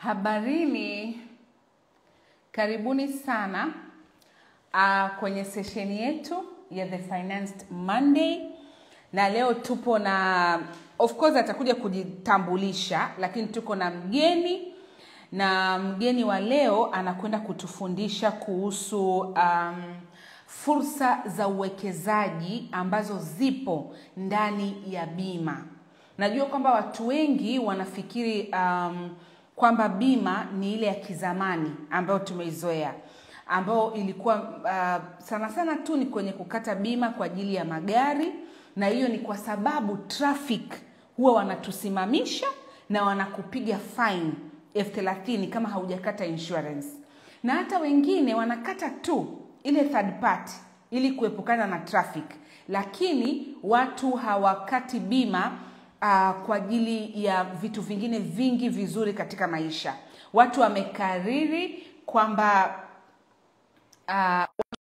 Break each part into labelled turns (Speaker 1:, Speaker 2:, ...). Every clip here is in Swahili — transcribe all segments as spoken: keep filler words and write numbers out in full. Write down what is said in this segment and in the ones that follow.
Speaker 1: Habarini, karibuni sana uh, kwenye sesheni yetu ya The Financed Monday. Na leo tupo na, of course atakuja kujitambulisha, lakini tuko na mgeni. Na mgeni wa leo anakwenda kutufundisha kuhusu um, fursa za uwekezaji ambazo zipo ndani ya bima. Najua kwamba watu wengi wanafikiri um, kwamba bima ni ile ya kizamani ambayo tumeizoea, ambayo ilikuwa uh, sana sana tu ni kwenye kukata bima kwa ajili ya magari, na hiyo ni kwa sababu traffic huwa wanatusimamisha na wanakupiga fine elfu thelathini kama haujakata insurance. Na hata wengine wanakata tu ile third party ili kuepukana na traffic, lakini watu hawakati bima Uh, kwa ajili ya vitu vingine vingi vizuri katika maisha. Watu wamekariri kwamba uh,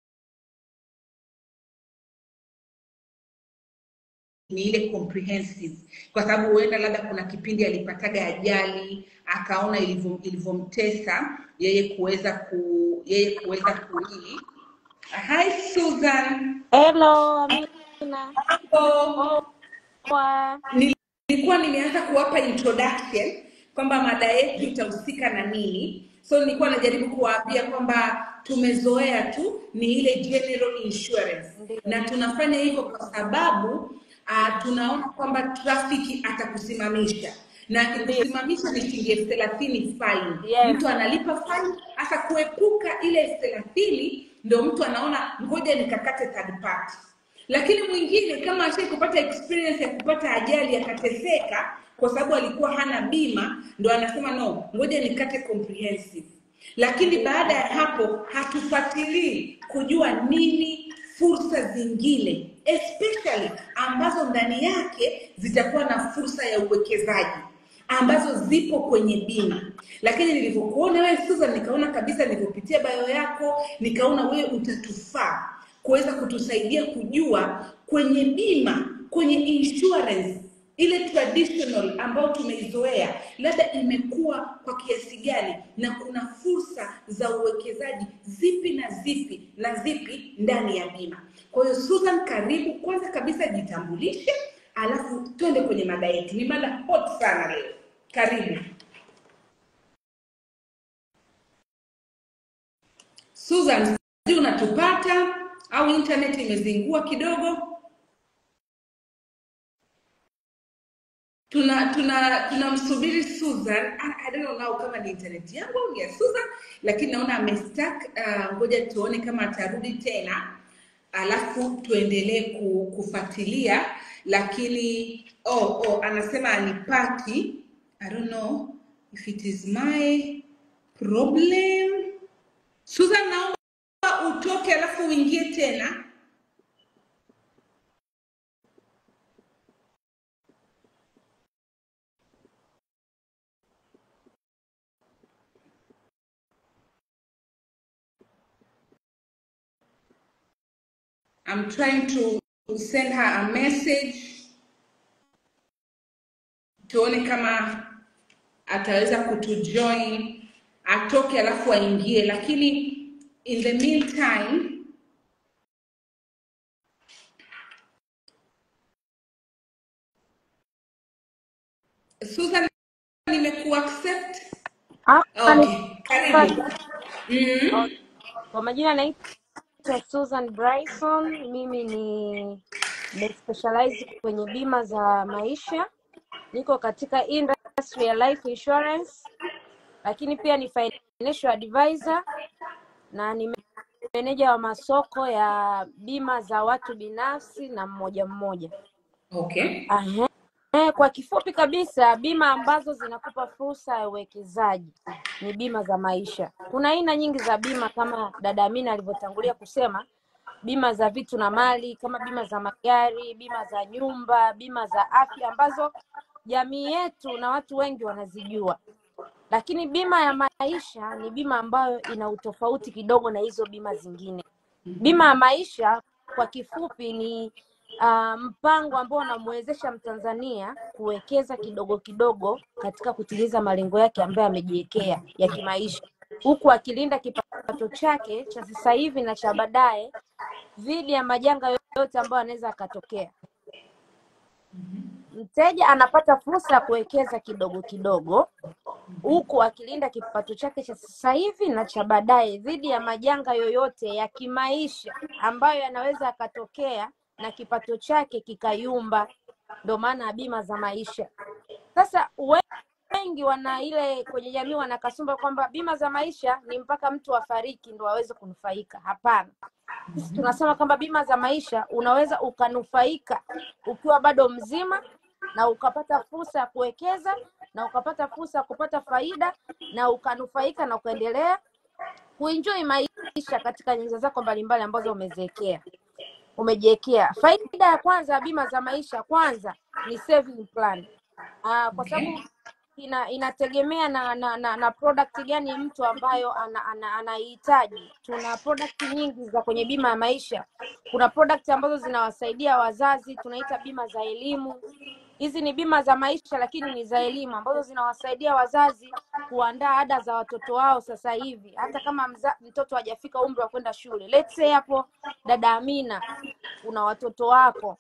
Speaker 1: ni ile comprehensive, kwa sababu huenda labda kuna kipindi alipataga ajali akaona ilivyomtesa yeye kuweza ku yeye kuweza kuili. Hi Susan.
Speaker 2: Hello Amina.
Speaker 1: Hello.
Speaker 2: Kwa
Speaker 1: Nilikuwa nimeanza kuwapa introduction kwamba mada yetu itahusika na nini. So nilikuwa najaribu kuwaambia kwamba tumezoea tu ni ile general insurance.
Speaker 2: Ndiyo.
Speaker 1: Na tunafanya hivyo kwa sababu uh, tunaona kwamba traffic atakusimamisha. Na kusimamisha ni shilingi elfu thelathini fine.
Speaker 2: Yes.
Speaker 1: Mtu analipa fine, hasa kuepuka ile elfu thelathini ndio mtu anaona ngoja nikakate third party. Lakini mwingine kama ashe kupata experience ya kupata ajali akateseka kwa sababu alikuwa hana bima, ndo anasema no, ngoja nikate comprehensive. Lakini baada ya hapo hatufuatilii kujua nini fursa zingine, especially ambazo ndani yake zitakuwa na fursa ya uwekezaji ambazo zipo kwenye bima. Lakini nilivyokuona wewe Susan, nikaona kabisa, nilivyopitia bio yako nikaona wewe utatufaa kuweza kutusaidia kujua kwenye bima, kwenye insurance ile traditional ambayo tumeizoea labda imekuwa kwa kiasi gani, na kuna fursa za uwekezaji zipi na zipi na zipi ndani ya bima. Kwa hiyo Susan, karibu. Kwanza kabisa jitambulishe, alafu twende kwenye mada yetu. Ni mada hot sana leo. Karibu Susan. Unatupata au internet imezingua kidogo? Tuna tuna tunamsubiri Susan. I don't know kama ni internet yangu au ni ya Susan, lakini naona amestuck. Uh, ngoja tuone kama atarudi tena, alafu tuendelee kufuatilia. Lakini oh oh anasema anipati. I don't know if it is my problem. Susan, naomba utoke alafu uingie tena. I'm trying to send her a message. Tuone kama ataweza kutujoin, atoke alafu aingie. Lakini in the meantime, Susan, nimeku accept.
Speaker 2: Ah,
Speaker 1: Okay, karibu. Mm-hmm.
Speaker 2: Okay. Kwa majina naitwa Susan Bryson. Mimi ni specialize kwenye bima za maisha. Niko katika industry ya life insurance, lakini pia ni financial advisor na ni meneja wa masoko ya bima za watu binafsi na mmoja mmoja.
Speaker 1: Okay.
Speaker 2: Aha. Eh, kwa kifupi kabisa, bima ambazo zinakupa fursa ya uwekezaji ni bima za maisha. Kuna aina nyingi za bima kama dada Amina alivyotangulia kusema, bima za vitu na mali kama bima za magari, bima za nyumba, bima za afya ambazo jamii yetu na watu wengi wanazijua. Lakini bima ya maisha ni bima ambayo ina utofauti kidogo na hizo bima zingine. Bima ya maisha kwa kifupi ni uh, mpango ambao unamwezesha Mtanzania kuwekeza kidogo kidogo katika kutimiza malengo yake ambayo amejiwekea ya kimaisha, huku akilinda kipato chake cha sasa hivi na cha baadaye dhidi ya majanga yoyote ambayo anaweza akatokea. Mteja anapata fursa ya kuwekeza kidogo kidogo huku akilinda kipato chake cha sasa hivi na cha baadaye dhidi ya majanga yoyote ya kimaisha ambayo yanaweza yakatokea na kipato chake kikayumba. Ndio maana bima za maisha. Sasa wengi wana ile kwenye jamii wanakasumba kwamba bima za maisha ni mpaka mtu afariki ndio aweze kunufaika. Hapana. Sisi tunasema kwamba bima za maisha unaweza ukanufaika ukiwa bado mzima na ukapata fursa ya kuwekeza na ukapata fursa ya kupata faida na ukanufaika na ukaendelea kuenjoy maisha katika nyanja zako mbalimbali ambazo umeziwekea umejiwekea. Faida ya kwanza ya bima za maisha kwanza ni saving plan. Ah, kwa sababu ina inategemea na na, na na product gani mtu ambayo anahitaji. Ana, ana Tuna product nyingi za kwenye bima ya maisha. Kuna product ambazo zinawasaidia wazazi, tunaita bima za elimu. Hizi ni bima za maisha lakini ni za elimu ambazo zinawasaidia wazazi kuandaa ada za watoto wao sasa hivi hata kama mza, mtoto hajafika umri wa kwenda shule. Let's say hapo dada Amina una watoto wako.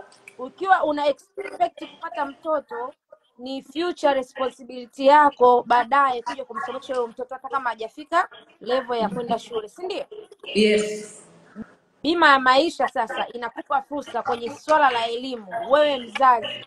Speaker 2: Ukiwa una expect kupata mtoto, ni future responsibility yako baadaye kuja kumsomesha huyo mtoto hata kama hajafika level ya kwenda shule, si ndio?
Speaker 1: Yes.
Speaker 2: Bima ya maisha sasa inakupa fursa kwenye swala la elimu. Wewe mzazi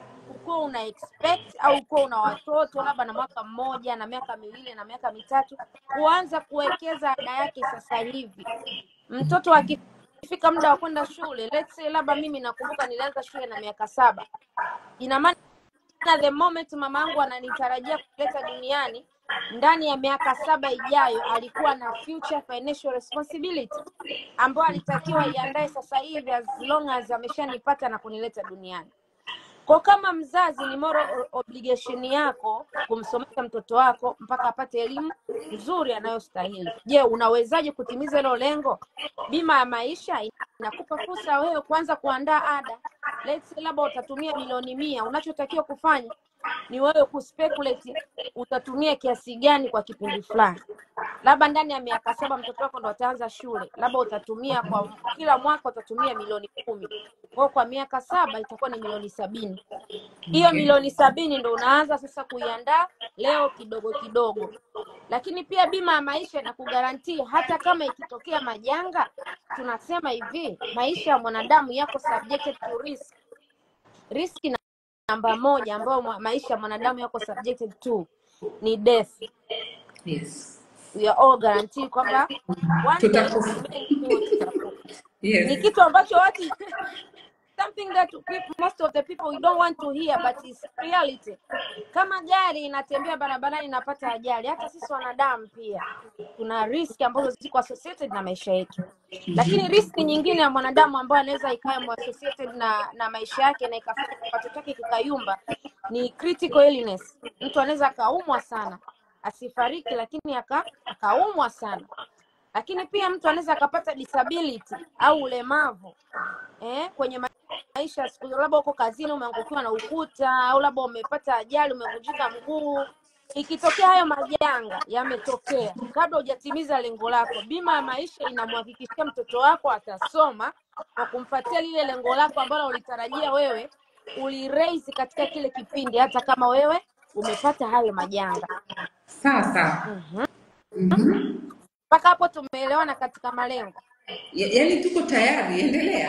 Speaker 2: uko una expect au uko una watoto labda na mwaka mmoja na miaka miwili na miaka mitatu, kuanza kuwekeza ada yake sasa hivi. Mtoto akifika muda wa kwenda shule, let's say labda mimi nakumbuka nilianza shule na miaka saba. Ina maana the moment mamangu ananitarajia kuleta duniani, ndani ya miaka saba ijayo alikuwa na future financial responsibility ambayo alitakiwa iandae sasa hivi as long as ameshanipata na kunileta duniani. Kwa kama mzazi ni moral obligation yako kumsomesha mtoto wako mpaka apate elimu nzuri anayostahili. Je, unawezaje kutimiza hilo lengo? Bima ya maisha inakupa fursa wewe kuanza kuandaa ada. Let's say labda utatumia milioni mia, unachotakiwa kufanya ni wewe kuspeculate utatumia kiasi gani kwa kipindi fulani. Labda ndani ya miaka saba mtoto wako ndo ataanza shule, labda utatumia kwa kila mwaka utatumia milioni kumi. Kwa kwa miaka saba itakuwa ni milioni sabini. Hiyo milioni sabini ndo unaanza sasa kuiandaa leo kidogo kidogo. Lakini pia bima ya maisha inakugarantia hata kama ikitokea majanga, tunasema hivi, maisha ya mwanadamu yako subjected to risk. Risk namba moja ambayo maisha ya mwanadamu yako subjected to ni death.
Speaker 1: Yes.
Speaker 2: We are all guaranteed kwamba one day tutakufa. Yes. Ni kitu ambacho watu something that people, most of the people we don't want to hear but it's reality. Kama gari inatembea barabarani inapata ajali, hata sisi wanadamu pia kuna risk ambazo ziko associated na maisha yetu. Lakini risk nyingine ya mwanadamu ambayo anaweza ikawa associated na na maisha yake na ikafika kipato chake kikayumba ni critical illness. Mtu anaweza akaumwa sana asifariki lakini aka akaumwa sana. Lakini pia mtu anaweza akapata disability au ulemavu eh kwenye maisha, siku labda uko kazini umeangukiwa na ukuta au labda umepata ajali umevunjika mguu. Ikitokea hayo majanga yametokea kabla hujatimiza lengo lako, bima ya maisha inamhakikishia mtoto wako atasoma kwa kumfuatia lile lengo lako ambalo ulitarajia wewe uliraise katika kile kipindi hata kama wewe umepata hayo majanga.
Speaker 1: Sasa
Speaker 2: Mhm.
Speaker 1: Mhm.
Speaker 2: Mpaka hapo tumeelewana katika malengo.
Speaker 1: Ya, yaani tuko tayari, endelea.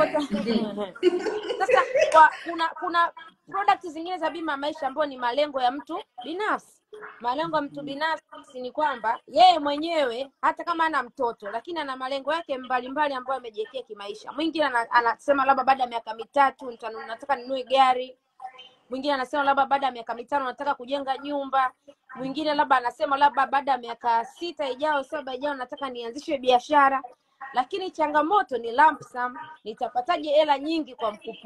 Speaker 2: Sasa kwa kuna kuna products zingine za bima maisha ambayo ni malengo ya mtu binafsi. Malengo ya mtu binafsi ni kwamba yeye mwenyewe hata kama ana mtoto lakini ana malengo yake mbalimbali ambayo amejiwekea kimaisha. Mwingine anasema labda baada ya miaka mitatu nataka ninunue gari. Mwingine anasema labda baada ya miaka mitano nataka kujenga nyumba. Mwingine labda anasema labda baada ya miaka sita ijayo saba ijayo nataka nianzishe biashara. Lakini changamoto ni lump sum, nitapataje hela nyingi kwa mkupuo?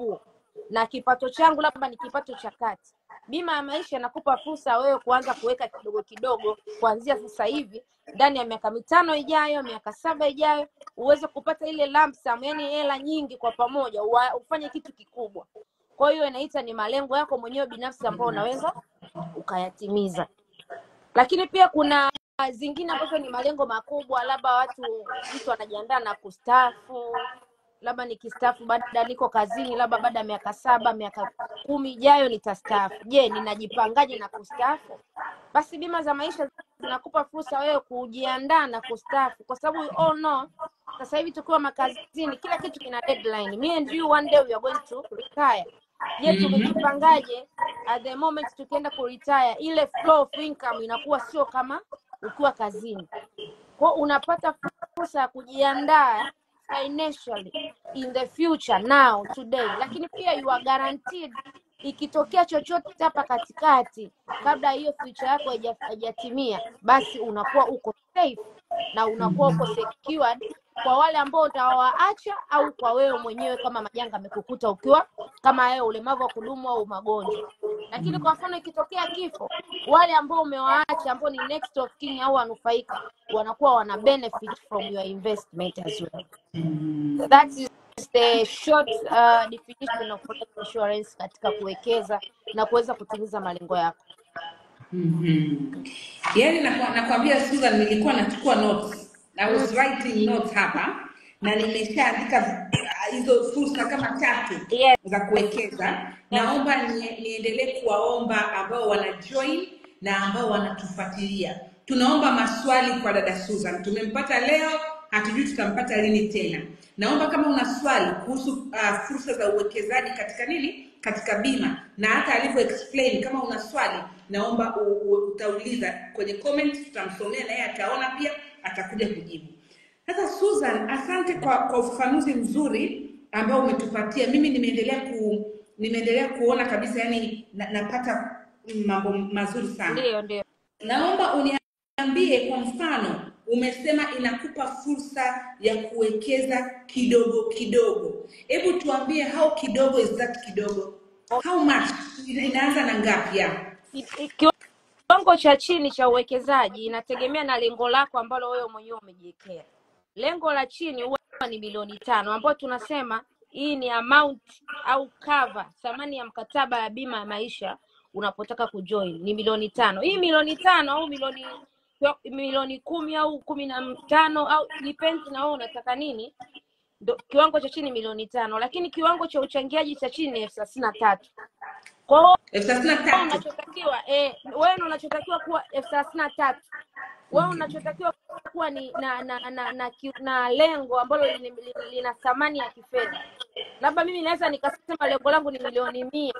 Speaker 2: na kipato changu labda ni kipato cha kati. Bima ya maisha inakupa fursa wewe kuanza kuweka kidogo kidogo kuanzia sasa hivi, ndani ya miaka mitano ijayo, miaka saba ijayo, uweze kupata ile lump sum, yani hela nyingi kwa pamoja, ufanye kitu kikubwa. Kwa hiyo inaita ni malengo yako mwenyewe binafsi ambayo unaweza ukayatimiza. Lakini pia kuna zingine ambazo ni malengo makubwa, labda watu mtu anajiandaa na kustaafu, labda nikistaafu baada niko kazini, labda baada ya miaka saba, miaka kumi ijayo nitastaafu. Je, ninajipangaje na kustaafu? Basi bima za maisha zinakupa fursa wewe kujiandaa na kustaafu, kwa sababu we all know sasa hivi tukiwa makazini kila kitu kina deadline. Me and you one day we are going to retire. Je, tumejipangaje at the moment tukienda ku retire, ile flow of income inakuwa sio kama ukiwa kazini. Kwa unapata fursa ya kujiandaa financially in the future now today, lakini pia you are guaranteed ikitokea chochote hapa katikati kabla hiyo future yako haijatimia, basi unakuwa uko safe na unakuwa uko secured kwa wale ambao utawaacha au kwa wewe mwenyewe kama majanga amekukuta ukiwa kama wewe ulemavu wa kudumu au magonjwa. Lakini kwa mfano ikitokea kifo, wale ambao umewaacha ambao ni next of kin au wanufaika wanakuwa wana benefit from your investment as well. That is the short uh, definition of life insurance katika kuwekeza na kuweza kutimiza malengo yako.
Speaker 1: Mhm. Yaani nakwambia Susan, nilikuwa nachukua notes. I was writing notes hapa na nimeshaandika hizo fursa kama tatu
Speaker 2: yes.
Speaker 1: za kuwekeza. Naomba niendelee kuwaomba ambao wana join na ambao wanatufuatilia. Tunaomba maswali kwa dada Susan. Tumempata leo, hatujui tutampata lini tena. Naomba kama una swali kuhusu uh, fursa za uwekezaji katika nini? Katika bima, na hata alivyo explain, kama una swali naomba u, u, utauliza kwenye comment, tutamsomea na yeye ataona pia atakuja kujibu. Sasa Susan, asante kwa kwa ufafanuzi mzuri ambao umetupatia. Mimi nimeendelea ku nimeendelea kuona kabisa, yani na, napata mambo mazuri sana.
Speaker 2: Ndio ndio.
Speaker 1: Naomba uniambie kwa mfano, umesema inakupa fursa ya kuwekeza kidogo kidogo. Hebu tuambie, how kidogo is that kidogo? How much? Inaanza na ngapi ya?
Speaker 2: Kiwango cha chini cha uwekezaji inategemea na lengo lako ambalo wewe mwenyewe umejiwekea. Lengo la chini huwa ni milioni tano, ambapo tunasema hii ni amount au cover, thamani ya mkataba ya bima ya maisha unapotaka kujoin ni milioni tano. Hii milioni tano au milioni milioni kumi au kumi na tano au depends na wewe unataka nini. Do, kiwango cha chini milioni tano, lakini kiwango cha uchangiaji cha chini ni elfu thelathini na tatu. Kwa hiyo
Speaker 1: elfu thelathini na tatu
Speaker 2: unachotakiwa eh wewe unachotakiwa kuwa elfu thelathini na tatu. Wewe unachotakiwa kuwa ni na na na, na, na, na lengo ambalo lina thamani ya kifedha. Labda mimi naweza nikasema lengo langu ni milioni mia.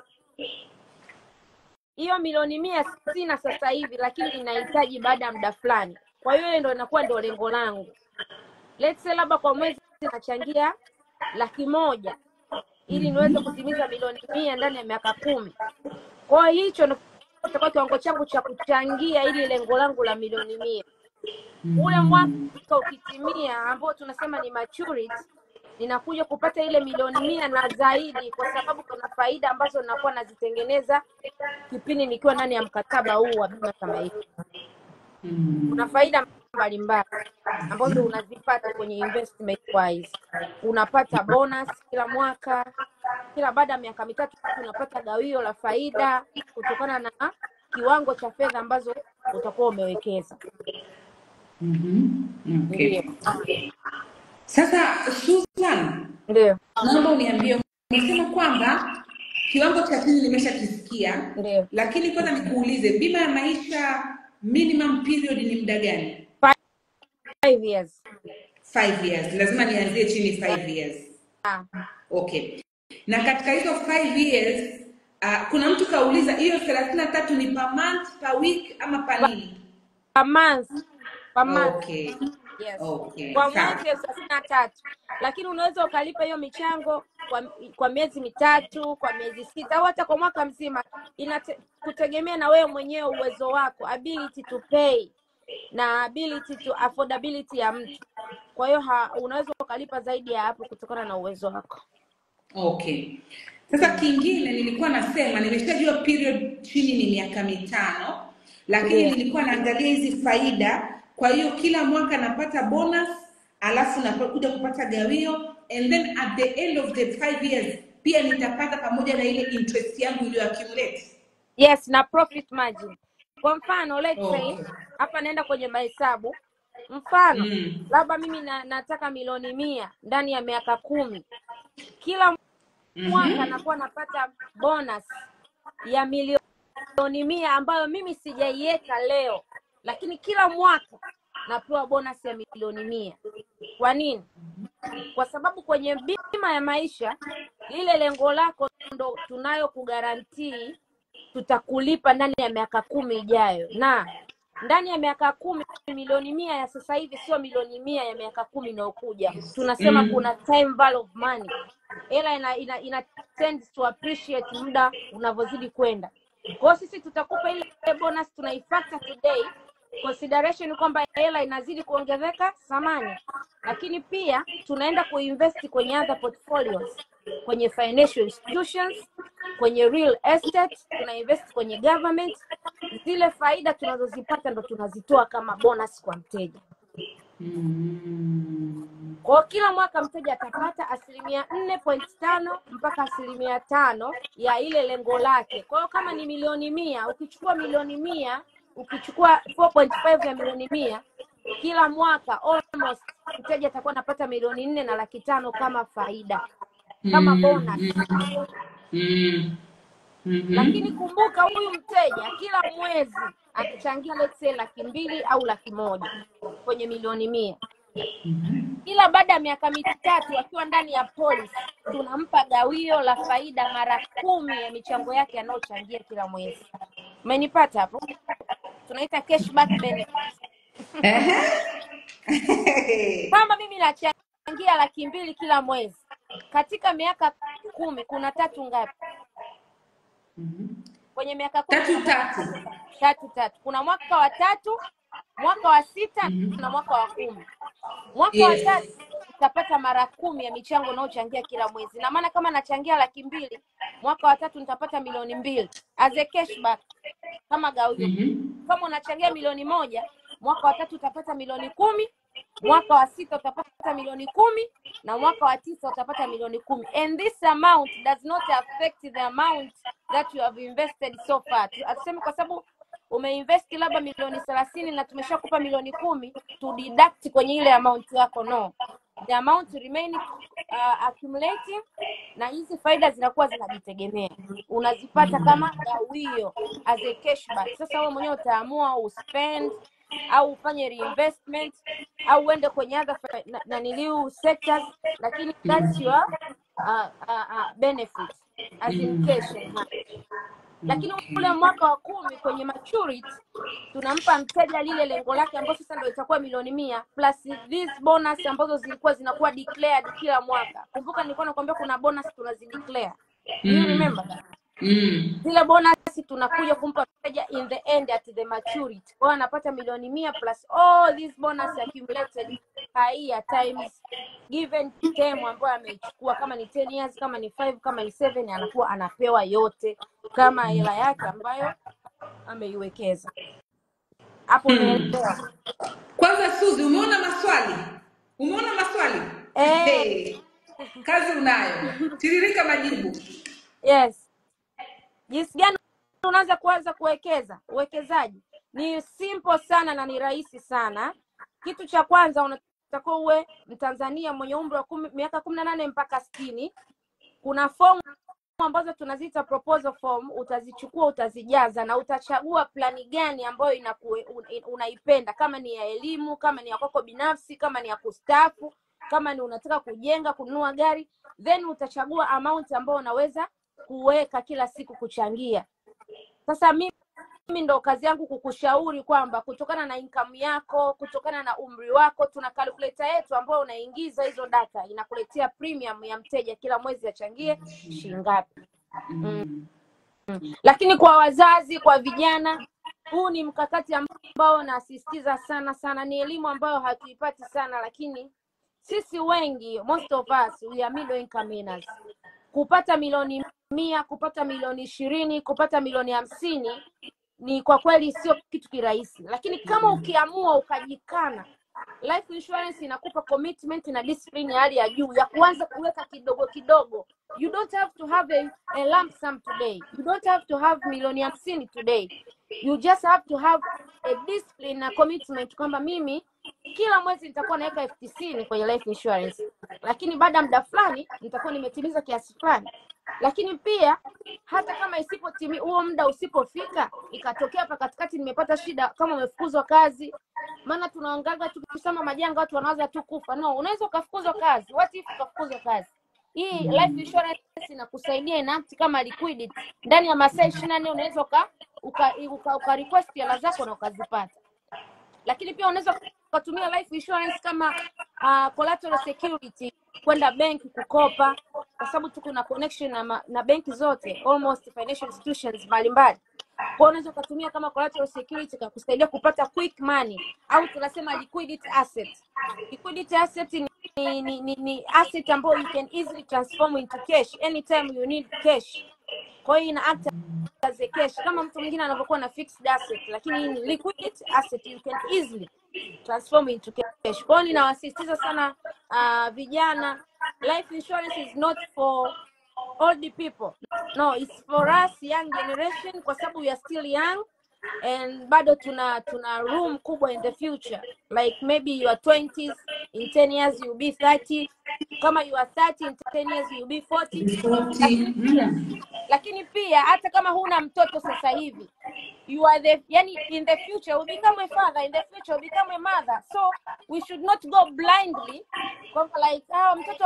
Speaker 2: Hiyo milioni mia sina sasa hivi, lakini ninahitaji baada ya muda fulani. Kwa hiyo ile ndio inakuwa ndio lengo langu. Let's say labda kwa mwezi nachangia laki moja ili niweze kutimiza milioni mia ndani ya miaka kumi. Kwa hiyo hicho ndio kiwango changu cha kuchangia ili lengo langu la milioni mia. Ule mwaka ukitimia ambao tunasema ni maturity, ninakuja kupata ile milioni mia na zaidi, kwa sababu kuna faida ambazo ninakuwa nazitengeneza kipindi nikiwa ndani ya mkataba huu wa bima kama hii. Kuna faida mbalimbali ambazo unazipata kwenye investment wise. Unapata bonus kila mwaka, kila baada ya miaka mitatu unapata gawio la faida kutokana na kiwango cha fedha ambazo utakuwa umewekeza.
Speaker 1: Mhm. Okay. Okay. Sasa Susan,
Speaker 2: ndio
Speaker 1: naomba uniambie, umesema kwamba kiwango cha chini nimeshakisikia, lakini kwanza nikuulize, bima ya maisha minimum period ni muda gani?
Speaker 2: five years.
Speaker 1: five years. Lazima nianzie chini five years.
Speaker 2: Ah.
Speaker 1: Okay. Na katika hizo five years, uh, kuna mtu kauliza hiyo thelathini na tatu ni per month, per week ama per nini?
Speaker 2: Per month. Per month.
Speaker 1: Okay.
Speaker 2: Yes.
Speaker 1: Okay.
Speaker 2: Kwa mwezi thelathini na tatu. Lakini unaweza ukalipa hiyo michango kwa kwa miezi mitatu, kwa miezi sita au hata kwa mwaka mzima. Inakutegemea na wewe mwenyewe uwezo wako, ability to pay na ability to affordability ya mtu. Kwa hiyo unaweza ukalipa zaidi ya hapo kutokana na uwezo wako.
Speaker 1: Okay. Sasa kingine nilikuwa nasema, nimeshajua period chini ni miaka mitano, lakini
Speaker 2: Ndio.
Speaker 1: nilikuwa naangalia hizi faida. Kwa hiyo kila mwaka napata bonus, alafu nakuja kupata gawio, and then at the end of the five years pia nitapata pamoja na ile interest yangu iliyo accumulate.
Speaker 2: Yes, na profit margin. Kwa mfano, let's say
Speaker 1: Okay.
Speaker 2: hapa naenda kwenye mahesabu. Mfano,
Speaker 1: Mm.
Speaker 2: labda mimi na, nataka milioni mia ndani ya miaka kumi. Kila mwaka
Speaker 1: Mhm.
Speaker 2: nakuwa napata bonus ya milioni mia ambayo mimi sijaiweka leo, lakini kila mwaka napewa bonus ya milioni mia. Kwa nini? Kwa sababu kwenye bima ya maisha lile lengo lako ndo tunayo kugarantii tutakulipa ndani ya miaka kumi ijayo, na ndani ya miaka kumi milioni mia ya sasa hivi sio milioni mia ya miaka kumi inayokuja. Tunasema
Speaker 1: Mm.
Speaker 2: kuna time value of money. Hela ina, ina, ina tends to appreciate muda unavyozidi kwenda. Kwa sisi tutakupa ile bonus, tunaifactor today consideration kwamba hela inazidi kuongezeka thamani, lakini pia tunaenda kuinvest kwenye other portfolios, kwenye financial institutions, kwenye real estate, tuna invest kwenye government. Zile faida tunazozipata ndo tunazitoa kama bonus kwa mteja.
Speaker 1: Mm.
Speaker 2: Kwa kila mwaka mteja atapata asilimia nne point tano mpaka asilimia tano ya ile lengo lake. Kwa hiyo kama ni milioni mia, ukichukua milioni mia, ukichukua four point five ya milioni mia, kila mwaka almost mteja atakuwa anapata milioni nne na laki tano kama faida, kama bonus.
Speaker 1: Mm. Mm. Mm-hmm.
Speaker 2: Lakini kumbuka huyu mteja kila mwezi atachangia let's say laki mbili au laki moja kwenye milioni mia. Ila baada ya miaka mitatu akiwa ndani ya policy tunampa gawio la faida mara kumi ya michango yake anayochangia kila mwezi. Umenipata hapo? Tunaita cashback benefit. Kama mimi nachangia laki mbili kila mwezi, katika miaka kumi kuna tatu ngapi? Kwenye miaka kumi
Speaker 1: Tatu tatu.
Speaker 2: Tatu tatu. Kuna mwaka wa tatu, mwaka wa sita
Speaker 1: Mm-hmm.
Speaker 2: na mwaka wa kumi. Mwaka
Speaker 1: Yes.
Speaker 2: wa tatu utapata mara kumi ya michango unaochangia kila mwezi. Na maana kama nachangia laki mbili, mwaka wa tatu nitapata milioni mbili as a cashback kama gawio.
Speaker 1: Mm-hmm.
Speaker 2: Kama unachangia milioni moja, mwaka wa tatu utapata milioni kumi, mwaka wa sita utapata milioni kumi, na mwaka wa tisa utapata milioni kumi. And this amount does not affect the amount that you have invested so far. Atuseme kwa sababu umeinvest labda milioni thelathini na tumeshakupa milioni kumi to deduct kwenye ile amount yako. No, the amount remain uh, accumulating, na hizi faida zinakuwa zinajitegemea, unazipata kama gawio as a cashback. Sasa wewe mwenyewe utaamua uspend au ufanye reinvestment au uende kwenye other na, na niliu sectors, lakini that's your uh, uh, uh, benefit as in cash. Lakini ule mwaka wa kumi kwenye maturity tunampa mteja lile lengo lake ambalo sasa ndio itakuwa milioni mia plus these bonus ambazo zilikuwa zinakuwa declared kila mwaka. Kumbuka nilikuwa nakwambia kuna bonus tunazideclare. Mm. You remember that? Mm. Zile bonus tunakuja kumpa mteja in the end at the maturity. Kwa anapata milioni mia plus all these bonus accumulated per year times given term ambayo ameichukua, kama ni ten years, kama ni five, kama ni seven, anakuwa anapewa yote kama hela yake ambayo ameiwekeza. Hapo umeelewa?
Speaker 1: Hmm. Kwanza Suzi, umeona maswali? Umeona maswali?
Speaker 2: Eh.
Speaker 1: Hey. Kazi unayo. Tiririka majibu.
Speaker 2: Yes. Jinsi gani unaanza kuanza kuwekeza? Uwekezaji ni simple sana na ni rahisi sana. Kitu cha kwanza unatakiwa uwe Mtanzania mwenye umri wa kumi, miaka kumi na nane mpaka sitini. Kuna fomu ambazo tunaziita proposal form, utazichukua, utazijaza na utachagua plani gani ambayo inakue, unaipenda, kama ni ya elimu, kama ni ya kwako binafsi, kama ni ya kustaafu, kama ni unataka kujenga, kununua gari, then utachagua amount ambayo unaweza kuweka kila siku kuchangia. Sasa mimi mimi ndo kazi yangu kukushauri kwamba kutokana na income yako, kutokana na umri wako, tuna calculator yetu ambayo unaingiza hizo data, inakuletea premium ya mteja kila mwezi achangie shilingi ngapi. Mm. Mm. Lakini kwa wazazi, kwa vijana, huu ni mkakati ambao nasisitiza sana sana. Ni elimu ambayo hatuipati sana, lakini sisi wengi, most of us, we are middle income earners. Kupata milioni mia, kupata milioni ishirini, kupata milioni hamsini ni kwa kweli sio kitu kirahisi. Lakini kama ukiamua ukajikana, life insurance inakupa commitment na discipline ya hali ya juu ya kuanza kuweka kidogo kidogo. You don't have to have a, a lump sum today. You don't have to have milioni hamsini today. You just have to have a discipline na commitment kwamba mimi kila mwezi nitakuwa naweka elfu tisini kwenye life insurance, lakini baada ya muda fulani nitakuwa nimetimiza kiasi fulani. Lakini pia hata kama isipotimia huo muda, usipofika ikatokea hapa katikati nimepata shida, kama umefukuzwa kazi, maana tunaangaga tukisema majanga watu wanaanza tu kufa. No, unaweza ukafukuzwa kazi. What if ukafukuzwa kazi? Hii life insurance inakusaidia inact kama liquidity. Ndani ya masaa ishirini na nne unaweza uka uka, uka, uka request hela zako na ukazipata. Lakini pia unaweza kutumia life insurance kama uh, collateral security kwenda benki kukopa, kwa sababu tuko na connection na, na benki zote, almost financial institutions mbalimbali. Kwa unaweza kutumia kama collateral security kukusaidia kupata quick money, au tunasema liquidity asset. Liquidity asset ni ni, ni, ni, ni asset ambayo you can easily transform into cash anytime you need cash. Kwa hiyo ina act as a cash kama mtu mwingine anavyokuwa na fixed asset, lakini hii ni liquidity asset, you can easily transform into cash. Kwa hiyo ninawasisitiza sana uh, vijana, life insurance is not for old people. No, it's for us young generation, kwa sababu we are still young and bado tuna tuna room kubwa in the future. Like maybe you are twenties, in ten years you'll be thirty. Kama you are thirty, in ten years you'll be forty. Lakini pia, lakini pia hata kama huna mtoto sasa hivi, you are the yani in the future will become a father, in the future will become a mother. So we should not go blindly like ah, mtoto.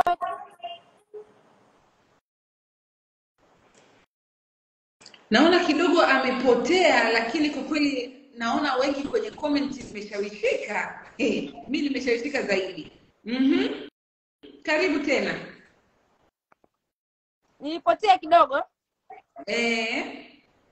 Speaker 1: Naona kidogo amepotea, lakini kwa kweli naona wengi kwenye comments zimeshawishika. Eh, mimi nimeshawishika zaidi. Mhm. Karibu tena.
Speaker 2: Nilipotea kidogo.
Speaker 1: Eh.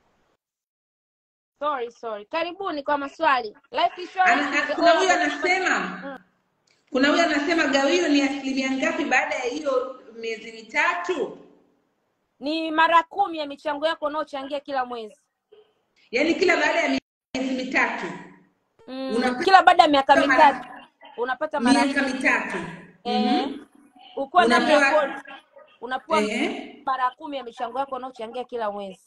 Speaker 2: Sorry, sorry. Karibuni kwa maswali. Life insurance.
Speaker 1: Ana, kuna huyu anasema. Mm. Kuna huyu anasema gawio ni asilimia ngapi baada ya hiyo miezi mitatu?
Speaker 2: Ni mara kumi ya michango yako unaochangia kila mwezi.
Speaker 1: Yaani kila baada ya miezi mitatu.
Speaker 2: Mm, unapata, kila baada ya miaka mitatu unapata mara
Speaker 1: miaka mitatu.
Speaker 2: Eh. Mm-hmm. Uko ndani ya policy unapewa eh, mara kumi ya michango yako unaochangia kila mwezi.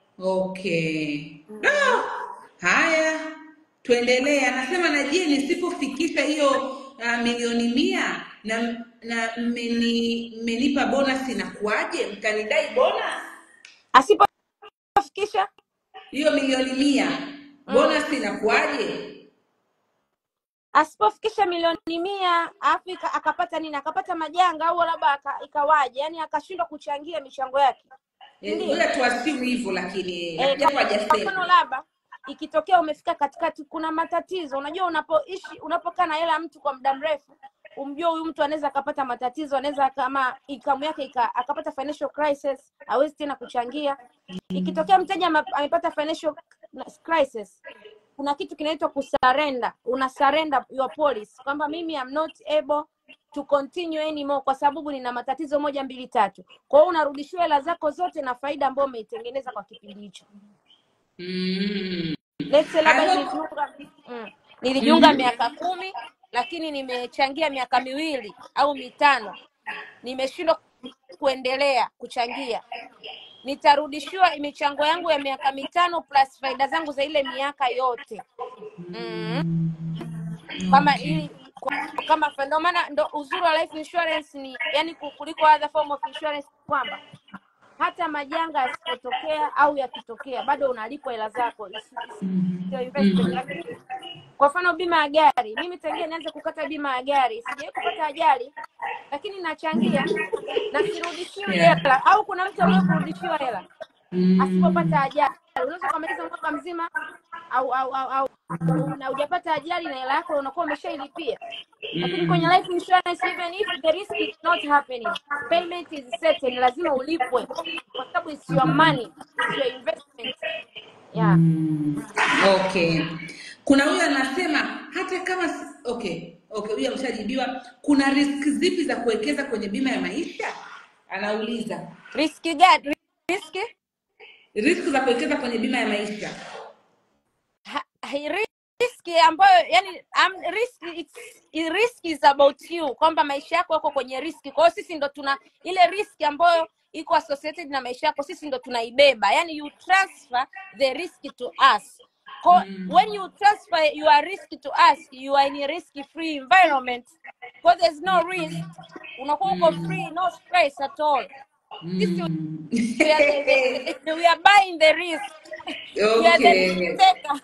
Speaker 1: Okay. Mm. No. Haya, tuendelee. Anasema na je, nisipofikisha hiyo uh, milioni mia na na mmeni mmenipa bonus inakuaje? Mtanidai bonus?
Speaker 2: Asipofikisha
Speaker 1: hiyo milioni mia, bonus inakuaje?
Speaker 2: Asipofikisha milioni mia Afrika akapata nini? Akapata majanga au labda ikawaje? Yaani akashindwa kuchangia michango yake.
Speaker 1: Ndio tuasimu hivyo, lakini
Speaker 2: japo hajasema. Kwa labda ikitokea umefika katikati kuna matatizo, unajua unapoishi unapokaa na hela mtu kwa muda mrefu, umjua huyu mtu anaweza akapata matatizo, anaweza kama ikamu yake akapata financial crisis, hawezi tena kuchangia. Ikitokea mteja amepata financial crisis, kuna kitu kinaitwa kusurrender. Una surrender your policy kwamba mimi am not able to continue anymore kwa sababu nina matatizo moja mbili tatu. Kwa hiyo unarudishiwa hela zako zote na faida ambayo umeitengeneza kwa kipindi hicho.
Speaker 1: Mm.
Speaker 2: Let's say labda nilijiunga mm, nilijiunga miaka kumi lakini nimechangia miaka miwili au mitano. Nimeshindwa kuendelea kuchangia. Nitarudishiwa michango yangu ya miaka mitano plus faida zangu za ile miaka yote. Mm. Kama ili kama phenomena ndo uzuri wa life insurance ni yani kuliko other form of insurance kwamba hata majanga yasipotokea au yakitokea bado unalipwa hela zako. Sio investment. Kwa mfano bima ya gari, mimi tangia nianze kukata bima ya gari sijawahi kupata ajali, lakini nachangia na sirudishiwi hela. Au kuna mtu aliyekurudishiwa hela asipopata ajali? Unaweza kumaliza mwaka mzima au au au, au na hujapata ajali na hela yako unakuwa umeshailipia. Lakini kwenye life insurance, even if the risk is not happening, payment is certain, lazima ulipwe kwa sababu it's your money, it's your investment. Yeah.
Speaker 1: Mm. Okay. Kuna huyu anasema hata kama okay, okay, huyu ameshajibiwa. Kuna risk zipi za kuwekeza kwenye bima ya maisha? Anauliza.
Speaker 2: Risk gani? riski
Speaker 1: riski za kuwekeza kwenye bima ya maisha.
Speaker 2: ha, riski ambayo yani um, risk it's risk is about you, kwamba maisha yako yako kwenye riski. Kwa hiyo sisi ndo tuna ile riski ambayo iko associated na maisha yako, sisi ndo tunaibeba. Yani you transfer the risk to us. Kwa, mm. when you transfer your risk to us, you are in a risk free environment. Because there's no risk. Unakuwa uko free, no stress at all.
Speaker 1: Mm.
Speaker 2: we, are the, the, the, we are buying the risk.
Speaker 1: Okay.
Speaker 2: We are the risk taker.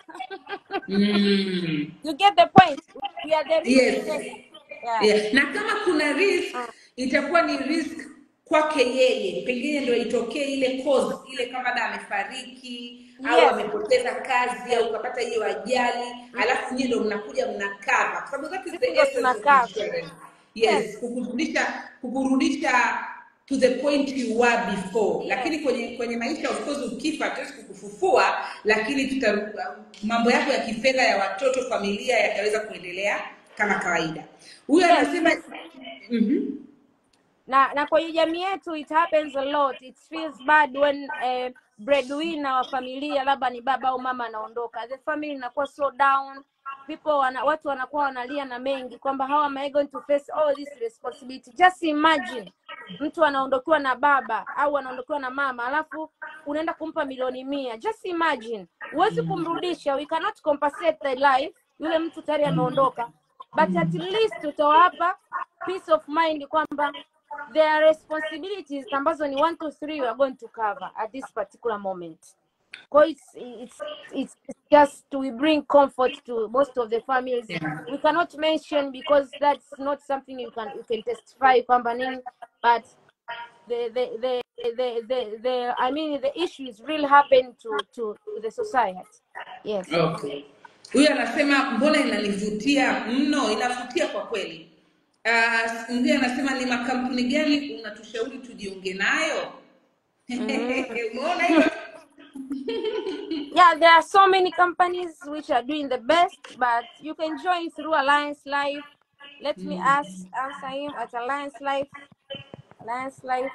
Speaker 1: Mm.
Speaker 2: You get the point? We are the risk
Speaker 1: Yes.
Speaker 2: taker. Yeah.
Speaker 1: Yeah. Na kama kuna risk, uh. itakuwa ni risk kwake yeye, pengine ndio itokee ile cause ile, kama da amefariki, yes, au amepoteza kazi au kapata hiyo ajali, mm. alafu nyinyi ndio mnakuja mnakava, kwa sababu that is the essence of insurance. Yes, yes. kukurudisha kukurudisha to the point you were before. Yes. Lakini kwenye kwenye maisha of course ukifa tuwezi kukufufua, lakini tuta mambo yako ya kifedha ya watoto, familia yataweza kuendelea kama kawaida. Huyo anasema yes. mhm
Speaker 2: na na kwa jamii yetu it happens a lot. It feels bad when uh, breadwinner wa familia labda ni baba au mama anaondoka, the family inakuwa so down. People wana, watu wanakuwa wanalia na mengi kwamba how am I going to face all this responsibility. Just imagine mtu anaondokiwa na baba au anaondokiwa na mama, alafu unaenda kumpa milioni mia. Just imagine, huwezi kumrudisha. We cannot compensate the life, yule mtu tayari ameondoka, but at least utawapa peace of mind kwamba there are responsibilities ambazo ni one two three we are going to cover at this particular moment. Because it's, it's it's just to bring comfort to most of the families. Yeah. We cannot mention because that's not something you can you can testify kwamba nini, but the the the the the, the I mean the issues really happen to to the society. Yes.
Speaker 1: Okay. Huyu anasema mbona inanivutia mno, inavutia kwa kweli. Uh, mwingine anasema ni makampuni gani unatushauri tujiunge nayo? Umeona hiyo?
Speaker 2: Yeah, there are so many companies which are doing the best, but you can join through Alliance Life. Let mm. me ask answer him at Alliance Life. Alliance Life.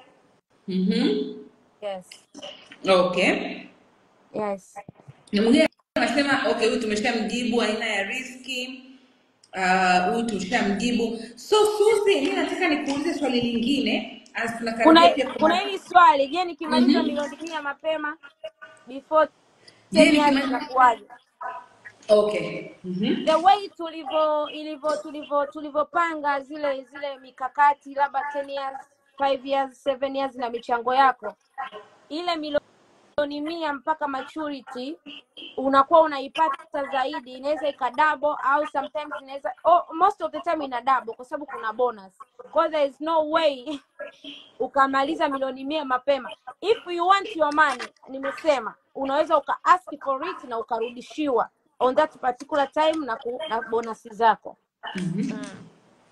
Speaker 1: Mhm.
Speaker 2: Yes.
Speaker 1: Okay.
Speaker 2: Yes.
Speaker 1: Na mwingine anasema okay, huyu tumeshamjibu aina ya riski. Ah, uh, huyu tushamjibu. So Suzy, mimi nataka nikuulize swali lingine. As tunakaribia pia
Speaker 2: kuna kuna hili swali, je, nikimaliza mm-hmm. milioni mia mapema before ten years itakuwaje?
Speaker 1: Okay. Mhm.
Speaker 2: The way tulivyo ilivyo tulivyo tulivyopanga zile zile mikakati labda ten years, five years, seven years na michango yako, ile milioni mia mpaka maturity unakuwa unaipata zaidi, inaweza ikadouble au sometimes inaweza oh, most of the time ina double kwa sababu kuna bonus. Because there is no way ukamaliza milioni mia mapema. If you want your money, nimesema unaweza uka ask for it na ukarudishiwa on that particular time na, ku, na bonus zako.
Speaker 1: Mhm. Mm.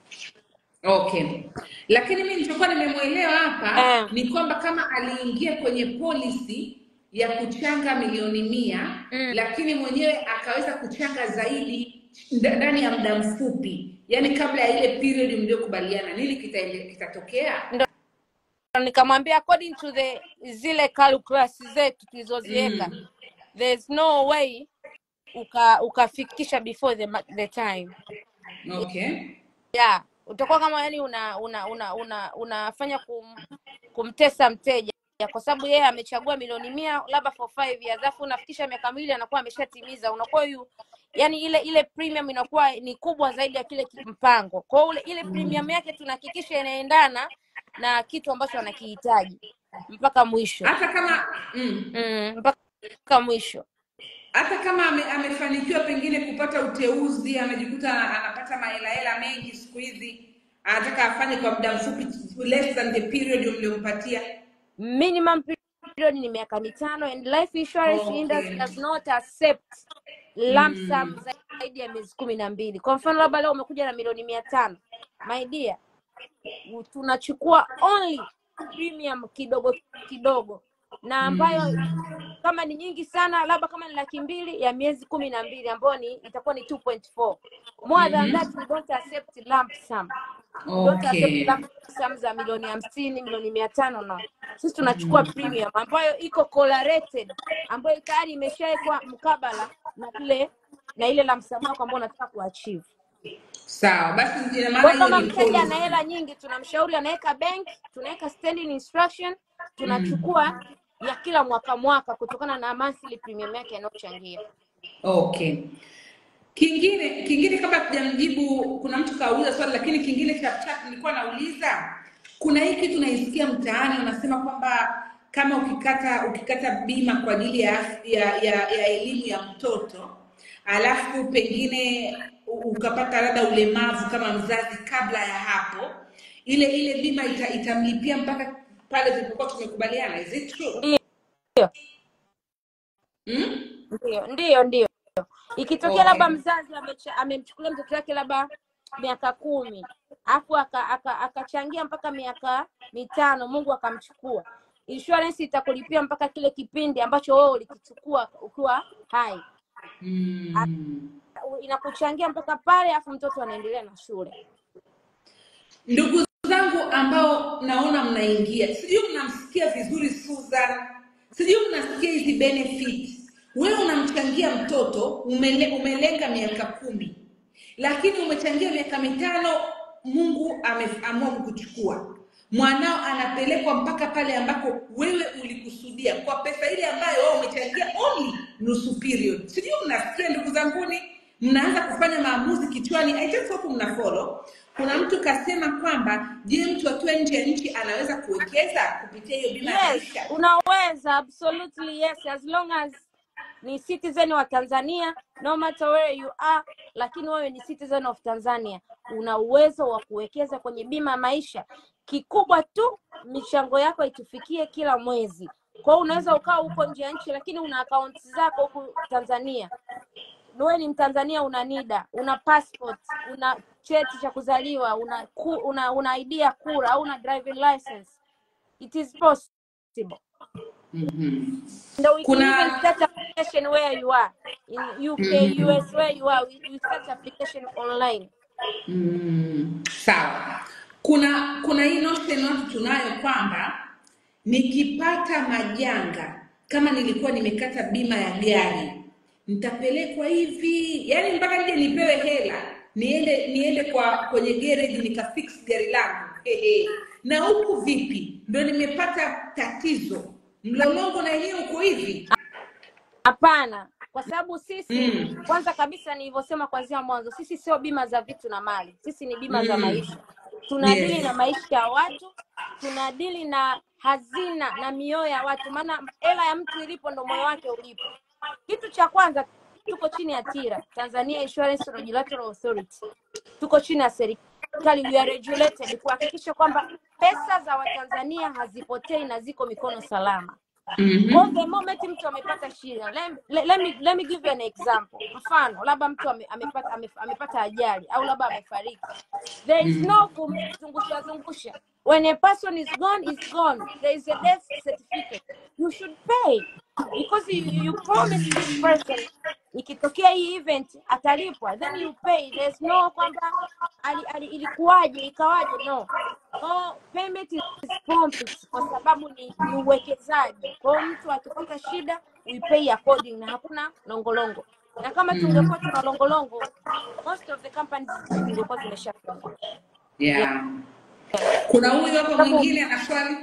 Speaker 1: Okay. Lakini mimi nilichokuwa nimemuelewa hapa um, ni kwamba kama aliingia kwenye policy ya kuchanga milioni mia mm. lakini mwenyewe akaweza kuchanga zaidi ndani ya muda mfupi, yani kabla ya ile period mliokubaliana, nini kitatokea? Kita
Speaker 2: nikamwambia according to the zile calculus zetu tulizoziweka mm. there's no way uka ukafikisha before the the time.
Speaker 1: Okay.
Speaker 2: Yeah, utakuwa kama yani una una una una unafanya kum, kumtesa mteja kwa sababu yeye amechagua milioni mia labda for five years, alafu unafikisha miaka miwili anakuwa ameshatimiza, unakuwa yu yani ile ile premium inakuwa ni kubwa zaidi ya kile mpango. Kwa hiyo ile premium yake tunahakikisha inaendana na kitu ambacho anakihitaji mpaka mwisho.
Speaker 1: Hata kama mm.
Speaker 2: Mm, mpaka mwisho.
Speaker 1: Hata kama ame, amefanikiwa pengine kupata uteuzi, amejikuta anapata mahela hela mengi siku hizi, anataka afanye kwa muda mfupi less than the period mliompatia.
Speaker 2: Minimum period ni miaka mitano and life insurance okay. industry does not accept lump sum mm. zaidi ya miezi kumi na mbili. Kwa mfano labda leo umekuja na milioni mia tano, my dear, tunachukua only premium kidogo kidogo, na ambayo mm. kama ni nyingi sana labda kama ni laki mbili ya miezi kumi na mbili ambayo ni itakuwa ni two point four. More mm-hmm. than that we don't accept lump sum. Don't accept
Speaker 1: Okay.
Speaker 2: lump sum za milioni hamsini, milioni mia tano no. Sisi tunachukua premium ambayo iko correlated, ambayo tayari imeshawekwa mkabala na ile na ile lump sum yako ambayo unataka kuachieve.
Speaker 1: Sawa, basi ina maana
Speaker 2: Kwa
Speaker 1: hiyo
Speaker 2: kama
Speaker 1: ni
Speaker 2: mteja ana
Speaker 1: policy.
Speaker 2: hela nyingi, tunamshauri anaweka bank, tunaweka standing instruction, tunachukua ya kila mwaka mwaka kutokana na monthly premium yake anayochangia.
Speaker 1: Okay. Kingine kingine kama tujamjibu, kuna mtu kauliza swali lakini kingine cha chat nilikuwa nauliza, kuna hii kitu naisikia mtaani unasema kwamba kama ukikata ukikata bima kwa ajili ya ya, ya, ya elimu ya mtoto alafu pengine ukapata labda ulemavu kama mzazi kabla ya hapo, ile ile bima ita, itamlipia mpaka pale tulipokuwa tumekubaliana. Is it true?
Speaker 2: Ndio.
Speaker 1: Mm?
Speaker 2: Ndio, ndio, ndio. Ikitokea
Speaker 1: Okay.
Speaker 2: labda mzazi amemchukulia mtoto wake labda miaka kumi, afu akachangia aka, aka mpaka miaka mitano, Mungu akamchukua, insurance itakulipia mpaka kile kipindi ambacho wewe ulikichukua ukiwa hai.
Speaker 1: Mm.
Speaker 2: Inakuchangia mpaka pale, afu mtoto anaendelea na shule.
Speaker 1: Ndugu zangu ambao naona mnaingia, sijui mnamsikia vizuri Susan, sijui mnasikia hizi benefits. Wewe unamchangia mtoto, umele, umelenga miaka kumi, lakini umechangia miaka mitano, Mungu ameamua kukuchukua. Mwanao anapelekwa mpaka pale ambako wewe ulikusudia kwa pesa ile ambayo wewe umechangia only nusu period. Sijui mnasikia ndugu zanguni, mnaanza kufanya maamuzi kichwani. I just hope mna follow. Kuna mtu kasema kwamba je, mtu akiwa nje ya nchi anaweza kuwekeza kupitia hiyo bima ya
Speaker 2: Yes,
Speaker 1: maisha?
Speaker 2: unaweza, absolutely yes, as long as ni citizen wa Tanzania, no matter where you are, lakini wewe ni citizen of Tanzania, una uwezo wa kuwekeza kwenye bima maisha. Kikubwa tu michango yako itufikie kila mwezi. Kwa hiyo unaweza ukaa huko nje ya nchi lakini una account zako huko Tanzania. Wewe ni Mtanzania, una NIDA, una passport, una cheti cha kuzaliwa, una una, una I D ya kura au una driving license. It is possible.
Speaker 1: Mhm.
Speaker 2: No, we
Speaker 1: Kuna...
Speaker 2: can even start application where you are in U K, mm-hmm. U S, where you are. We, we start application online.
Speaker 1: Mm, sawa. Kuna kuna hii notion watu tunayo kwamba nikipata majanga, kama nilikuwa nimekata bima ya gari, nitapelekwa hivi, yani mpaka nije nipewe hela niende niende kwa kwenye garage nikafix gari langu. Ehe. Na huku vipi? Ndio nimepata tatizo. Mlolongo na yeye uko hivi?
Speaker 2: Hapana, kwa sababu sisi
Speaker 1: mm.
Speaker 2: kwanza kabisa nilivyosema kuanzia mwanzo, sisi sio bima za vitu na mali. Sisi ni bima mm. za maisha. Tunadili yes. na maisha ya watu, tunadili na hazina na mioyo ya watu, maana hela ya mtu ilipo ndo moyo wake ulipo. Kitu cha kwanza, tuko chini ya TIRA, Tanzania Insurance Regulatory Authority. Tuko chini ya serikali, we are regulated kuhakikisha kwamba pesa za Watanzania hazipotei na ziko mikono salama. Mm-hmm. Kwa the moment mtu amepata shida, let, let, let me let me give you an example. Mfano, labda mtu ame, amepata ame, amepata ajali au labda amefariki. There is no kuzungusha zungusha. When a person is gone, is gone. There is a death certificate. You should pay because you, you promise this person ikitokea hii event atalipwa, then you pay. There's no kwamba ali, ali, ilikuwaje ikawaje, no. Oh, payment is prompt kwa sababu ni, ni uwekezaji. Kwa mtu akipata shida, we pay according na hakuna longolongo. Na kama tungekuwa tuna longolongo, most of the companies zingekuwa zimeshafunga.
Speaker 1: Yeah. yeah. Kuna huyu hapo mwingine ana swali?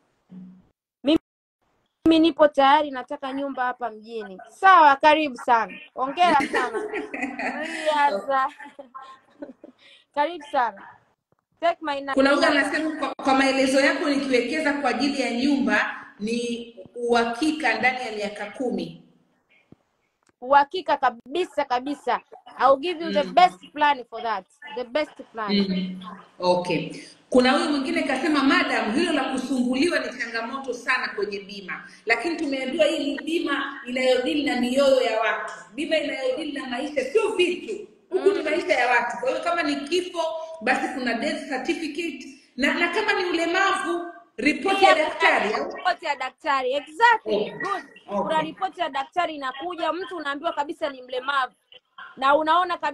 Speaker 2: Mimi nipo tayari, nataka nyumba hapa mjini. Sawa, karibu sana. Hongera sana. Riaza. Karibu sana. Take my number.
Speaker 1: Kuna huyu anasema kwa, kwa maelezo yako nikiwekeza kwa ajili ya nyumba ni uhakika ndani ya miaka kumi.
Speaker 2: Uhakika kabisa kabisa. I'll give you mm. the best plan for that. The best plan.
Speaker 1: Mm. Okay. Kuna huyu mwingine kasema, madam, hilo la kusumbuliwa ni changamoto sana kwenye bima. Lakini tumeambiwa hii ni bima inayodili na mioyo ya watu. Bima inayodili na maisha, sio vitu. Huku ni maisha ya watu. Kwa hiyo kama ni kifo, basi kuna death certificate. Na, na kama ni ulemavu, ripoti ya daktari.
Speaker 2: Ripoti ya daktari, exactly.
Speaker 1: Okay.
Speaker 2: Good.
Speaker 1: Okay.
Speaker 2: Kuna ripoti ya daktari inakuja, mtu unaambiwa kabisa ni mlemavu. Na unaona kabisa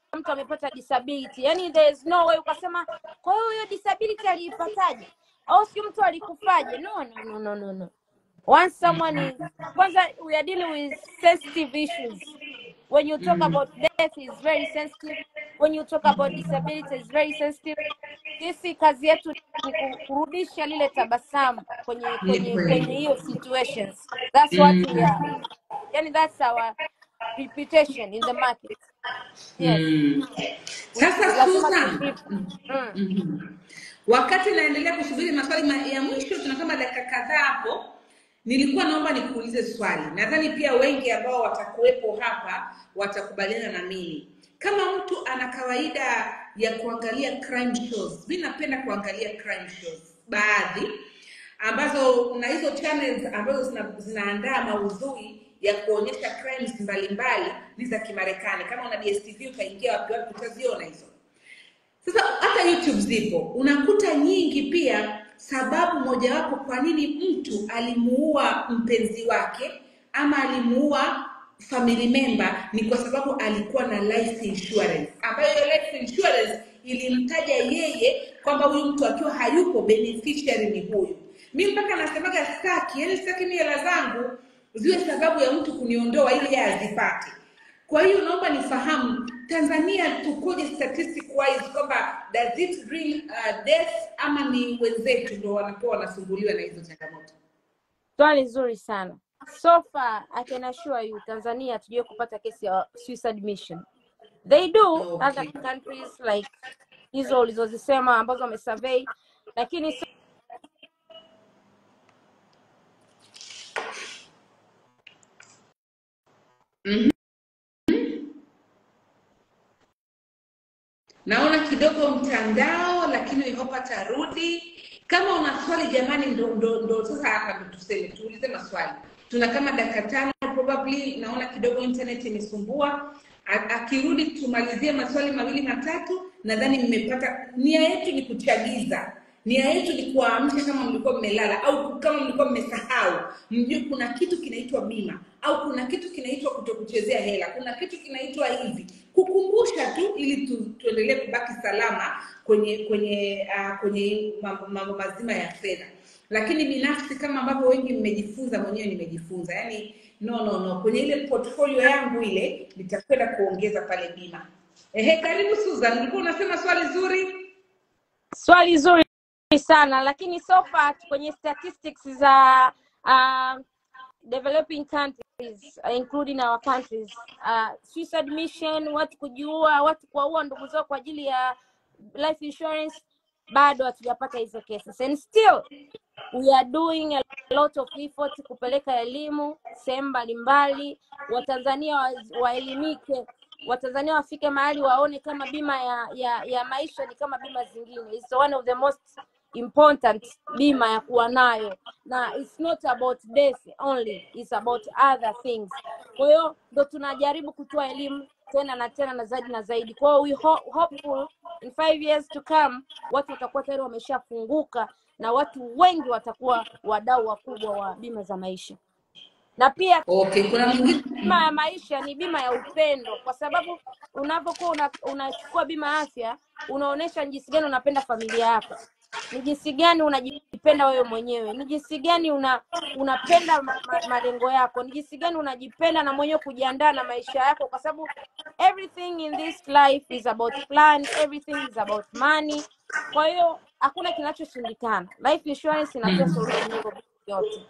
Speaker 2: mtu amepata disability. Yani there is no way ukasema kwa hiyo hiyo disability aliipataje au si mtu alikufaje. No, no, no, no, no, no. Once someone is, kwanza we are dealing with sensitive issues. When you talk about death is very sensitive. When you talk about disability is very sensitive. Sisi kazi yetu ni kurudisha lile tabasamu kwenye kwenye kwenye hiyo situations. That's what we are. Yani that's our reputation in the market. Yes.
Speaker 1: Mm. Sasa Susan,
Speaker 2: mm.
Speaker 1: mm-hmm. Wakati naendelea kusubiri maswali ya mwisho, tuna kama dakika kadhaa hapo, nilikuwa naomba nikuulize swali. Nadhani pia wengi ambao watakuwepo hapa watakubaliana na mimi. Kama mtu ana kawaida ya kuangalia crime shows, mimi napenda kuangalia crime shows baadhi, ambazo na hizo channels ambazo zina, zinaandaa maudhui ya kuonyesha crimes mbalimbali ni za Kimarekani. Kama una D S T V ukaingia wapi wapi utaziona hizo. Sasa hata YouTube zipo, unakuta nyingi pia. Sababu mojawapo kwa nini mtu alimuua mpenzi wake ama alimuua family member ni kwa sababu alikuwa na life insurance, ambayo hiyo life insurance ilimtaja yeye kwamba huyu mtu akiwa hayupo beneficiary ni huyu. Mimi mpaka nasemaga sitaki, yani sitaki mimi hela zangu ziwe sababu ya mtu kuniondoa ili yeye azipate. Kwa hiyo naomba nifahamu Tanzania tukoje statistic wise, kwamba does it bring uh, death ama ni wenzetu ndio wanapoa wanasumbuliwa na hizo changamoto?
Speaker 2: Swali nzuri sana. So far I can assure you Tanzania hatujui kupata kesi ya suicide mission. They do. Okay. Other countries like hizo ulizozisema ambazo wamesurvey, lakini so
Speaker 1: mm-hmm. Naona kidogo mtandao, lakini we hope atarudi. Kama una swali jamani, ndo ndo ndo sasa hapa ndo tuseme tuulize maswali. Tuna kama dakika tano probably, naona kidogo internet imesumbua. Akirudi tumalizie maswali mawili matatu. Nadhani mmepata. Nia yetu ni kuchagiza. Nia yetu ni kuamsha kama mlikuwa mmelala au kama mlikuwa mmesahau. Mjue kuna kitu kinaitwa bima au kuna kitu kinaitwa kutokuchezea hela. Kuna kitu kinaitwa hivi. Kukumbusha tu ili tu, tuendelee kubaki salama kwenye kwenye uh, kwenye mambo mazima ya fedha. Lakini binafsi kama ambavyo wengi mmejifunza, mwenyewe nimejifunza. Yaani no no no kwenye ile portfolio yangu ile nitakwenda kuongeza pale bima. Ehe, karibu Susan, ulikuwa unasema swali zuri?
Speaker 2: Swali zuri sana, lakini so far kwenye statistics za uh, developing countries uh, including our countries, uh, suicide mission, watu kujiua, watu kuua ndugu zao kwa ajili ya life insurance, bado hatujapata hizo cases. And still we are doing a lot of effort kupeleka elimu sehemu mbalimbali, Watanzania waelimike, Watanzania wafike mahali waone kama bima ya ya, ya maisha ni kama bima zingine. It's one of the most important bima ya kuwa nayo, na it's not about death only, it's about other things. Kwa hiyo ndo tunajaribu kutoa elimu tena na tena na zaidi na zaidi. Kwa hiyo we ho hopeful in five years to come watu watakuwa tayari wameshafunguka na watu wengi watakuwa wadau wakubwa wa bima za maisha. Na pia
Speaker 1: okay, kuna mwingine
Speaker 2: bima ya maisha ni bima ya upendo, kwa sababu unapokuwa unachukua una bima afya unaonesha jinsi gani unapenda familia yako, ni jinsi gani unajipenda wewe mwenyewe, ni jinsi gani una unapenda ma, ma, malengo yako, ni jinsi gani unajipenda na mwenyewe kujiandaa na maisha yako, kwa sababu everything in this life is about plan, everything is about money. Kwa hiyo hakuna kinachoshindikana. Life insurance inatoa solution yote.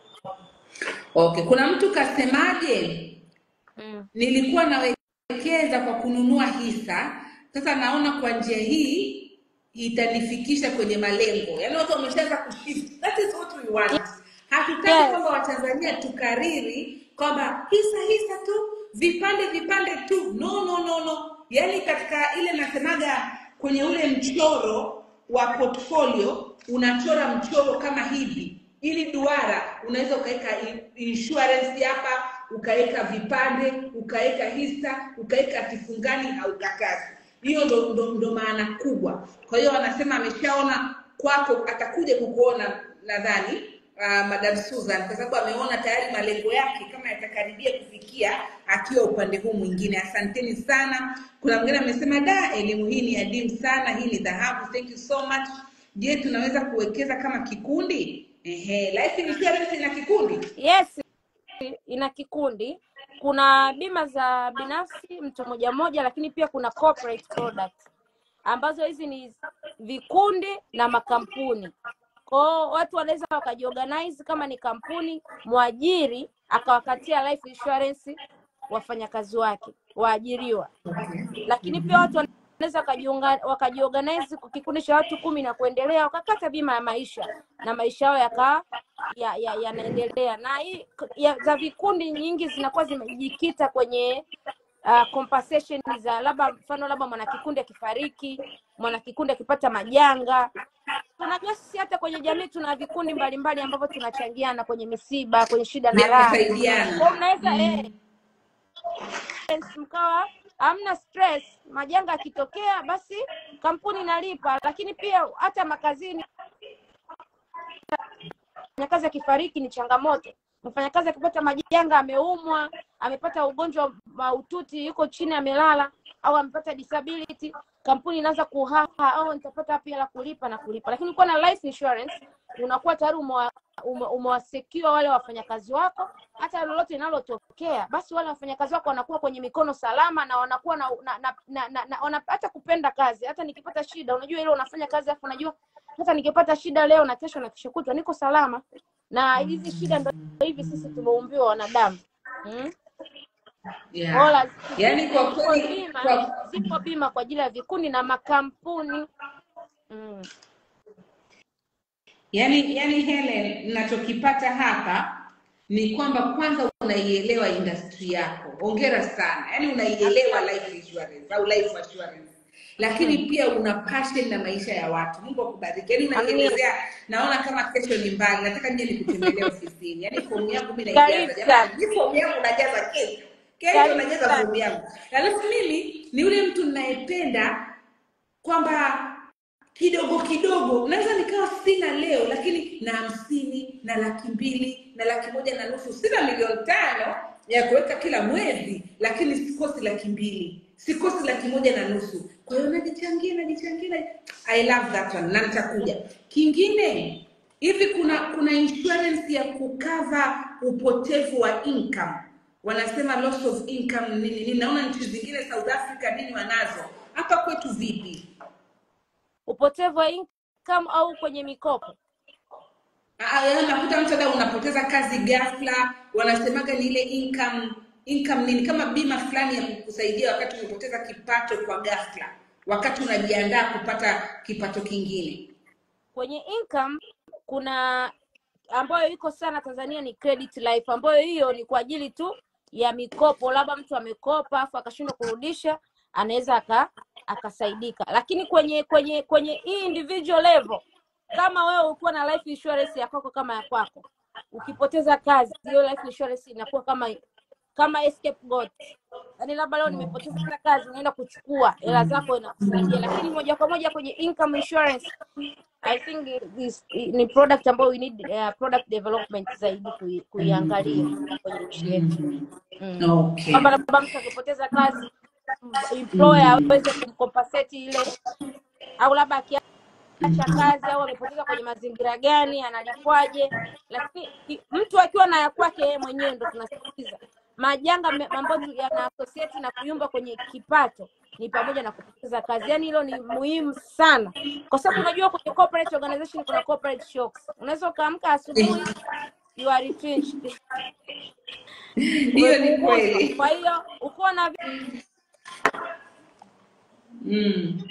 Speaker 1: Okay, kuna mtu kasemaje? Mm. Nilikuwa nawekeza kwa kununua hisa, sasa naona kwa njia hii itanifikisha kwenye malengo. Yaani watu wameshaanza kushift. That is what we want. Yeah. Hatutaki yes. kwamba Watanzania tukariri kwamba hisa hisa tu, vipande vipande tu. No no no no. Yaani katika ile nasemaga kwenye ule mchoro wa portfolio unachora mchoro kama hivi. Ili duara unaweza ukaweka insurance hapa, ukaweka vipande, ukaweka hisa, ukaweka kifungani au kakazi. Hiyo ndo, ndo, ndo maana kubwa. Kwa hiyo wanasema ameshaona kwako, atakuja kukuona nadhani uh, Madam Susan, kwa sababu ameona tayari malengo yake kama yatakaribia kufikia akiwa upande huu mwingine. Asanteni sana. Kuna mwingine amesema da, elimu hii ni adimu sana, hii ni dhahabu. Thank you so much. Je, tunaweza kuwekeza kama kikundi? Ehe, life insurance ina kikundi?
Speaker 2: Yes, ina kikundi. Kuna bima za binafsi mtu mmoja mmoja, lakini pia kuna corporate products ambazo hizi ni vikundi na makampuni. Kwa watu wanaweza wakajiorganize, kama ni kampuni, mwajiri akawakatia life insurance wafanyakazi wake waajiriwa. Lakini pia watu wanaweza wakajiunga wakajiorganize kwa kikundi cha watu kumi na kuendelea, wakakata bima ya maisha na maisha yao yaka ya yanaendelea. Ya na hii ya, za vikundi nyingi zinakuwa zimejikita kwenye uh, compensation za labda mfano labda mwana kikundi akifariki, mwana kikundi akipata majanga. Tunajua sisi hata kwenye jamii tuna vikundi mbalimbali ambavyo tunachangiana kwenye misiba, kwenye shida na raha. Kwa mnaweza mm. eh mkawa hamna stress, majanga yakitokea basi kampuni inalipa. Lakini pia hata makazini mfanyakazi akifariki ni changamoto. Mfanyakazi akipata majanga, ameumwa, amepata ugonjwa mahututi, yuko chini amelala, au amepata disability, kampuni inaanza kuhaha au nitapata wapi la kulipa na kulipa. Lakini ukiwa na life insurance unakuwa tayari umewasecure wale wafanyakazi wako, hata lolote linalotokea basi wale wafanyakazi wako wanakuwa kwenye mikono salama, na wanakuwa na, na, na, na, na, na wanapata kupenda kazi. Hata nikipata shida, unajua ile unafanya kazi afu unajua hata nikipata shida leo na kesho na kesho kutwa niko salama. Na hizi shida ndio hivi sisi tumeumbiwa wanadamu. Hmm?
Speaker 1: Yeah.
Speaker 2: Ola,
Speaker 1: yani kwa kweli
Speaker 2: bima, kwa... zipo bima kwa ajili ya vikundi na makampuni. Mm.
Speaker 1: Yani yani Helen, ninachokipata hapa ni kwamba kwanza unaielewa industry yako. Hongera sana. Yani unaielewa life insurance au life assurance. Lakini hmm. pia una passion na maisha ya watu. Mungu akubariki. Yani unanielezea, naona kama kesho ni mbali. Nataka nije nikutembelee ofisini. Yani fomu yangu mimi naijaza. Jamani, ni fomu yangu najaza kesho. Kesho najaza fomu yangu. Alafu mimi ni yule mtu ninayependa kwamba kidogo kidogo naweza nikawa sina leo, lakini na hamsini na laki mbili na laki moja na nusu, sina milioni tano ya kuweka kila mwezi, lakini sikosi laki mbili, sikosi laki moja na nusu. Kwa hiyo najichangia najichangia. I love that one. Na nitakuja kingine hivi, kuna kuna insurance ya kukava upotevu wa income, wanasema loss of income nini nini. Naona nchi zingine South Africa nini wanazo. Hapa kwetu vipi?
Speaker 2: Upotevu wa income au kwenye mikopo?
Speaker 1: Ah, yaani unakuta mtu labda unapoteza kazi ghafla, wanasemaga ni ile income income nini, kama bima fulani ya kukusaidia wakati umepoteza kipato kwa ghafla, wakati unajiandaa kupata kipato kingine.
Speaker 2: Kwenye income kuna ambayo iko sana Tanzania ni credit life, ambayo hiyo ni kwa ajili tu ya mikopo. Labda mtu amekopa afu akashindwa kurudisha, anaweza aka akasaidika. Lakini kwenye kwenye kwenye hii individual level, kama wewe uko na life insurance ya kwako kama ya kwako, ukipoteza kazi, hiyo life insurance inakuwa kama kama escape goat. Yaani labda leo nimepoteza kazi, unaenda kuchukua hela zako inakusaidia. Lakini moja kwa moja kwenye income insurance, I think this ni product ambayo we need uh, product development zaidi kuiangalia kwenye nchi yetu. Mm.
Speaker 1: Okay.
Speaker 2: Kama labda mtu akipoteza kazi, employer aweze kumcompensate ile, au labda akiacha kazi au amepoteza kwenye mazingira gani analipwaje. Lakini mtu akiwa na ya kwake yeye mwenyewe, ndo tunasisitiza majanga ambayo yana associate na kuyumba kwenye kipato ni pamoja na kupoteza kazi. Yani hilo ni muhimu sana, kwa sababu unajua kwenye corporate organization kuna corporate shocks. Unaweza kaamka asubuhi you are retrenched.
Speaker 1: Hiyo ni kweli.
Speaker 2: Kwa hiyo uko na
Speaker 1: mm.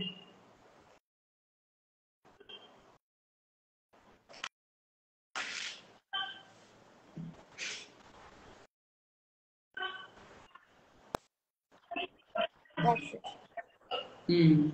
Speaker 2: That's it.
Speaker 1: Mm.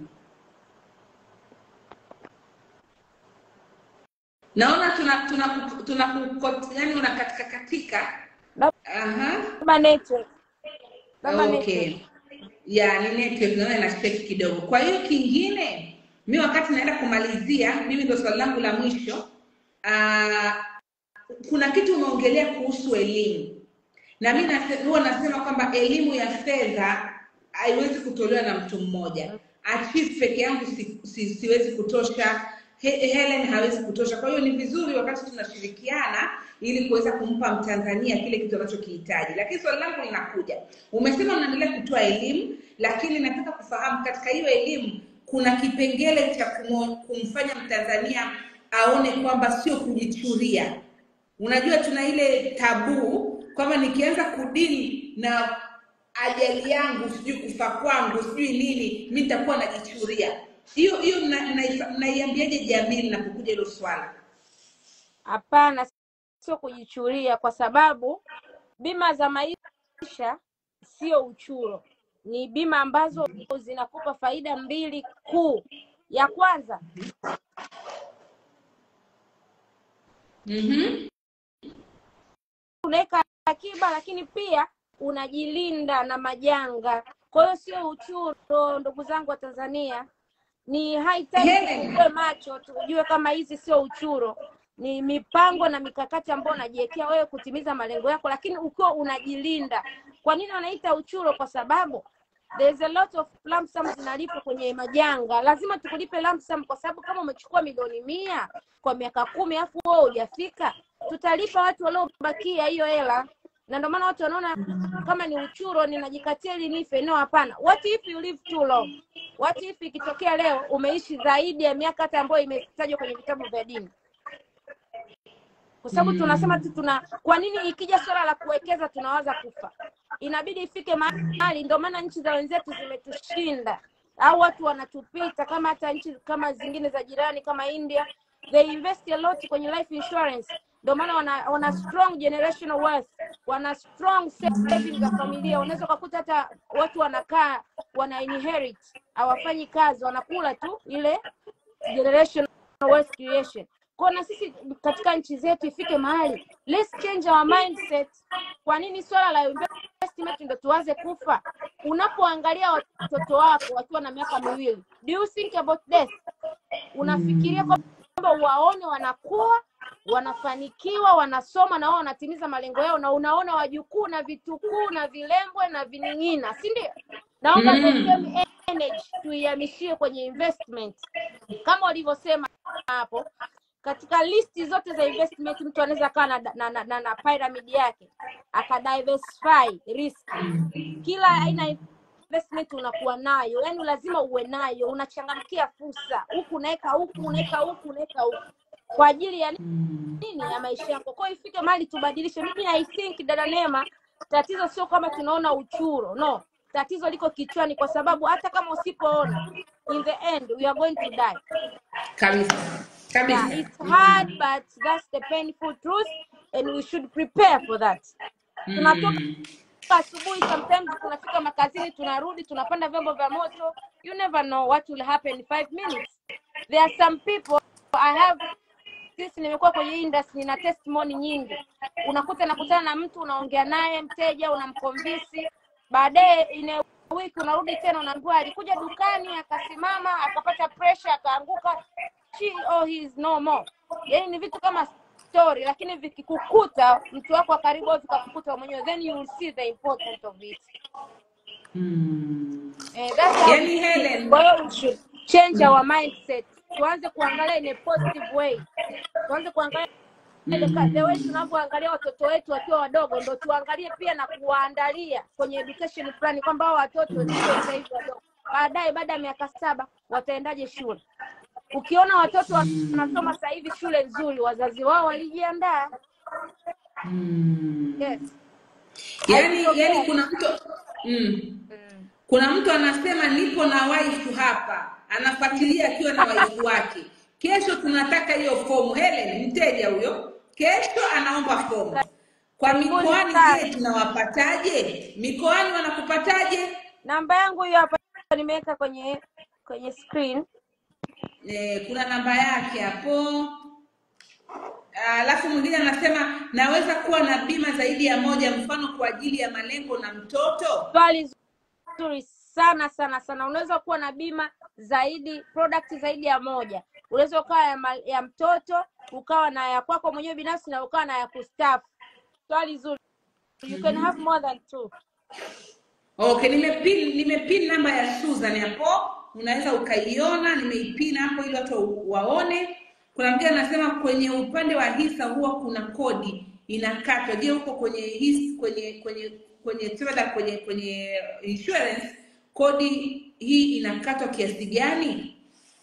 Speaker 1: Naona tuna tuna tuna yani una katika katika. Aha.
Speaker 2: Kama network.
Speaker 1: Kama okay. Network. Ya ni network naona ina shake kidogo. Kwa hiyo kingine, mimi wakati naenda kumalizia, mimi ndo swali langu la mwisho. Ah, kuna kitu umeongelea kuhusu elimu, na mimi huwa nasema kwamba elimu ya fedha haiwezi kutolewa na mtu mmoja. Achieve peke yangu si, si, siwezi kutosha, He, Helen hawezi kutosha. Kwa hiyo ni vizuri wakati tunashirikiana ili kuweza kumpa Mtanzania kile kitu anachokihitaji. Lakini swali langu linakuja, umesema unaendelea kutoa elimu, lakini nataka kufahamu katika hiyo elimu kuna kipengele cha kumfanya Mtanzania aone kwamba sio kujichuria. Unajua tuna ile tabu kwamba nikianza kudili na ajali yangu, sijui kufa kwangu, sijui nini, mimi nitakuwa najichuria. Hiyo hiyo mnaiambiaje na, na jamii linapokuja hilo swala?
Speaker 2: Hapana, sio kujichuria, kwa sababu bima za maisha sio uchuro. Ni bima ambazo zinakupa faida mbili kuu. Ya kwanza,
Speaker 1: mhm,
Speaker 2: unaweka akiba, lakini pia unajilinda na majanga. Kwa hiyo sio uchuro, ndugu zangu wa Tanzania. Ni high time tuwe macho, tujue kama hizi sio uchuro. Ni mipango na mikakati ambayo unajiwekea wewe kutimiza malengo yako, lakini ukiwa unajilinda. Kwa nini wanaita uchuro? Kwa sababu there's a lot of lump sum zinalipwa kwenye majanga. Lazima tukulipe lump sum, kwa sababu kama umechukua milioni mia kwa miaka kumi afu wewe hujafika, tutalipa watu waliobakia hiyo hela. Na ndio maana watu wanaona kama ni uchuro, ninajikatia ili nife. No, hapana. What if you live too long? What if ikitokea leo umeishi zaidi ya miaka hata ambayo imetajwa kwenye vitabu vya dini? Kwa sababu mm. tunasema tu tuna, kwa nini ikija swala la kuwekeza tunawaza kufa? Inabidi ifike mahali, ndio maana nchi za wenzetu zimetushinda au watu wanatupita, kama hata nchi kama zingine za jirani kama India, they invest a lot kwenye life insurance. Ndio maana wana, wana strong generational wealth, wana strong savings za familia. Unaweza kukuta hata watu wanakaa wana inherit, hawafanyi kazi, wanakula tu ile generational wealth creation. Kwa na sisi katika nchi zetu ifike mahali, let's change our mindset. Kwa nini swala la investment ndio tuanze kufa? Unapoangalia watoto wako wakiwa na miaka miwili, do you think about death? Unafikiria kwamba waone wanakuwa, wanafanikiwa, wanasoma na wao wanatimiza malengo yao, na unaona wajukuu na vitukuu na vilembwe na vining'ina, si ndio? Naomba mm. the same energy tuihamishie kwenye investment. Kama walivyosema hapo, katika listi zote za investment mtu anaweza kaa na, na, na, na, na pyramid yake akadiversify risk. Kila aina investment unakuwa nayo, yani lazima uwe nayo, unachangamkia fursa. Huku unaweka huku, unaweka huku, unaweka huku. Kwa ajili ya nini? Ya maisha yako. Kwa hiyo ifike mahali tubadilishe. Mimi I think dada Neema, tatizo sio kama tunaona uchuro. No, tatizo liko kichwani, kwa sababu hata kama usipoona, in the end we are going to die.
Speaker 1: Kabisa. Kabisa.
Speaker 2: Yeah, it's hard, but that's the painful truth, and we should prepare for that. Mm. Tunatoka asubuhi, sometimes tunafika makazini, tunarudi, tunapanda vyombo vya moto. You never know what will happen in five minutes. There are some people I have, sisi nimekuwa kwenye industry, nina testimony nyingi. Unakuta nakutana na mtu, unaongea naye mteja, unamconvince, baadaye in a week unarudi tena unaambiwa alikuja dukani akasimama akapata pressure akaanguka, she or he is no more. Yaani ni vitu kama story, lakini vikikukuta mtu wako wa karibu au vikakukuta mwenyewe, then you will see the importance of it.
Speaker 1: Mm.
Speaker 2: Eh, that's how
Speaker 1: yani Helen,
Speaker 2: we should change our mindset. Tuanze kuangalia in a positive way. Tuanze kuangalia mm. the way tunavyoangalia watoto wetu wakiwa wadogo, ndio tuangalie pia na kuwaandalia kwenye education plan kwamba hao watoto ndio sasa hivi wadogo, baadaye baada ya miaka saba wataendaje shule. Ukiona watoto wanasoma sasa hivi shule nzuri, wazazi wao walijiandaa.
Speaker 1: Mm.
Speaker 2: Yes.
Speaker 1: Yani yani kuna mtu mm. mm. kuna mtu anasema nipo na wife hapa, anafuatilia akiwa na wife wake. Kesho tunataka hiyo fomu. Helen, mteja huyo, kesho anaomba fomu. Kwa mikoani je, tunawapataje? Mikoani wanakupataje?
Speaker 2: Namba yangu hiyo hapa nimeweka kwenye kwenye screen.
Speaker 1: Eh, kuna namba yake hapo. Alafu mwingine anasema naweza kuwa na bima zaidi ya moja, mfano kwa ajili ya malengo na mtoto.
Speaker 2: Swali nzuri sana sana sana. Unaweza kuwa na bima zaidi, product zaidi ya moja. Unaweza ukawa ya, ma- ya mtoto, ukawa na ya kwako mwenyewe binafsi, na ukawa na ya kustafu. Swali zuri. You can have more than two.
Speaker 1: Okay, nimepin nimepin namba ya Susan hapo. Unaweza ukaiona, nimeipin hapo ili watu waone. Kuna mtu anasema kwenye upande wa hisa huwa kuna kodi inakatwa. Je, huko kwenye hisa kwenye kwenye kwenye trader kwenye kwenye insurance kodi hii inakatwa kiasi gani?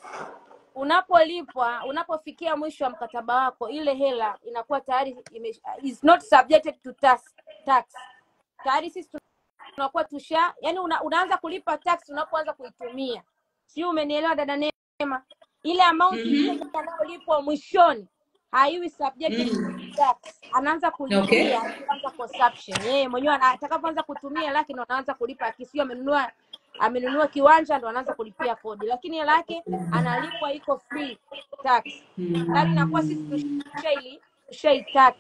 Speaker 2: Unapolipwa, unapofikia mwisho wa mkataba wako, ile hela inakuwa tayari ime, is not subjected to tax. tax. Tayari sisi tunakuwa tusha, yani una, unaanza kulipa tax unapoanza kuitumia. Sio, umenielewa dada Neema? Ile amount
Speaker 1: Mhm.
Speaker 2: inayolipwa mwishoni haiwi subjected
Speaker 1: Mm.
Speaker 2: to tax. Anaanza kulipia
Speaker 1: Okay.
Speaker 2: kwanza consumption. Yeye mwenyewe atakapoanza kutumia, lakini anaanza kulipa, akisio amenunua amenunua kiwanja ndo anaanza kulipia kodi, lakini hela yake analipwa iko free tax. Tayari inakuwa sisi tushaili tushai tax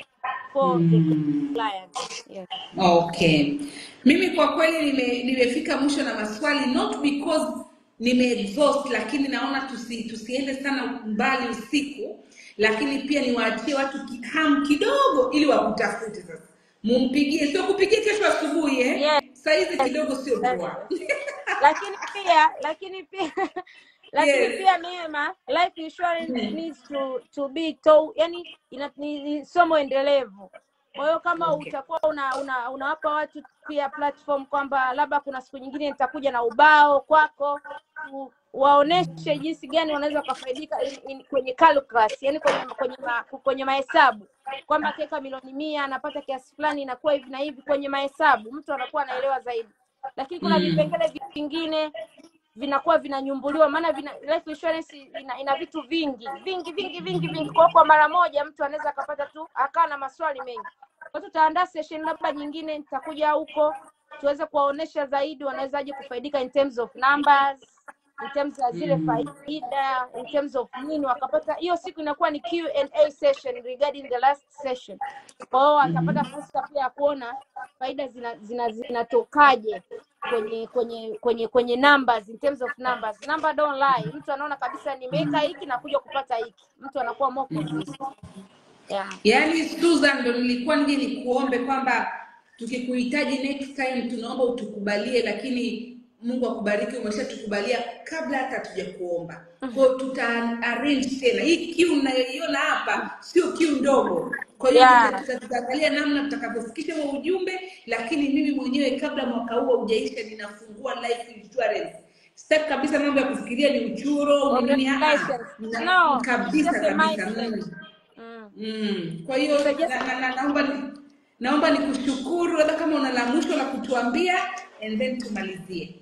Speaker 2: for the client. Yes.
Speaker 1: Okay. Mimi kwa kweli nime nimefika mwisho na maswali, not because nime exhaust, lakini naona tusi tusiende sana mbali usiku, lakini pia niwaachie watu ki- ham kidogo ili wakutafute sasa. Mumpigie, sio kupigie kesho asubuhi eh.
Speaker 2: Yes.
Speaker 1: Saa hizi kidogo sio poa.
Speaker 2: Lakini pia lakini pia lakini
Speaker 1: Yes.
Speaker 2: pia Neema, life insurance needs to to be to, yani ina, ni, ni somo endelevu. Kwa hiyo kama
Speaker 1: Okay.
Speaker 2: utakuwa una, una unawapa watu pia platform kwamba labda kuna siku nyingine nitakuja na ubao kwako, u- waoneshe jinsi gani wanaweza kufaidika in, in, kwenye calculus, yani kwenye kwenye ma, kwenye mahesabu, kwamba akiweka milioni mia anapata kiasi fulani, inakuwa hivi na hivi kwenye mahesabu, mtu anakuwa anaelewa zaidi. Lakini kuna
Speaker 1: Mm.
Speaker 2: vipengele vingine vinakuwa vinanyumbuliwa, maana vina, life insurance ina, ina vitu vingi vingi vingi vingi vingi. Kwa kwa mara moja mtu anaweza akapata tu akaa na maswali mengi. Kwa hiyo tutaandaa session labda nyingine, nitakuja huko tuweze kuwaonesha zaidi wanawezaje kufaidika in terms of numbers, in terms ya zile faida, in terms of nini wakapata. Hiyo siku inakuwa ni Q and A session regarding the last session. Kwa hiyo atapata fursa pia ya kuona faida zina zina zinatokaje kwenye kwenye kwenye kwenye numbers, in terms of numbers. Number don't lie. Mtu anaona kabisa nimeweka hiki na kuja kupata hiki, mtu anakuwa more consistent. Yeah.
Speaker 1: Yaani Susan, ndo nilikuwa nije nikuombe kwamba tukikuhitaji next time tunaomba utukubalie, lakini Mungu akubariki, umeshatukubalia kabla hata tujakuomba. Kwa hiyo tuta arrange tena. Hii queue unayoiona hapa sio queue ndogo. Kwa hiyo
Speaker 2: Yeah.
Speaker 1: tuta- tutaangalia namna tutakavyofikisha huo ujumbe, lakini mimi mwenyewe kabla mwaka huu hujaisha ninafungua life insurance. Sitaki kabisa mambo ya kufikiria ni uchuro ni nini, ah
Speaker 2: Congratulations.
Speaker 1: na-
Speaker 2: No,
Speaker 1: kabisa
Speaker 2: just a
Speaker 1: kabisa.
Speaker 2: mindset.
Speaker 1: Mm.
Speaker 2: Mm.
Speaker 1: Mm. Kwa hiyo
Speaker 2: So just
Speaker 1: na, na, na, naomba ni- naomba nikushukuru, labda kama una la mwisho la kutuambia and then tumalizie.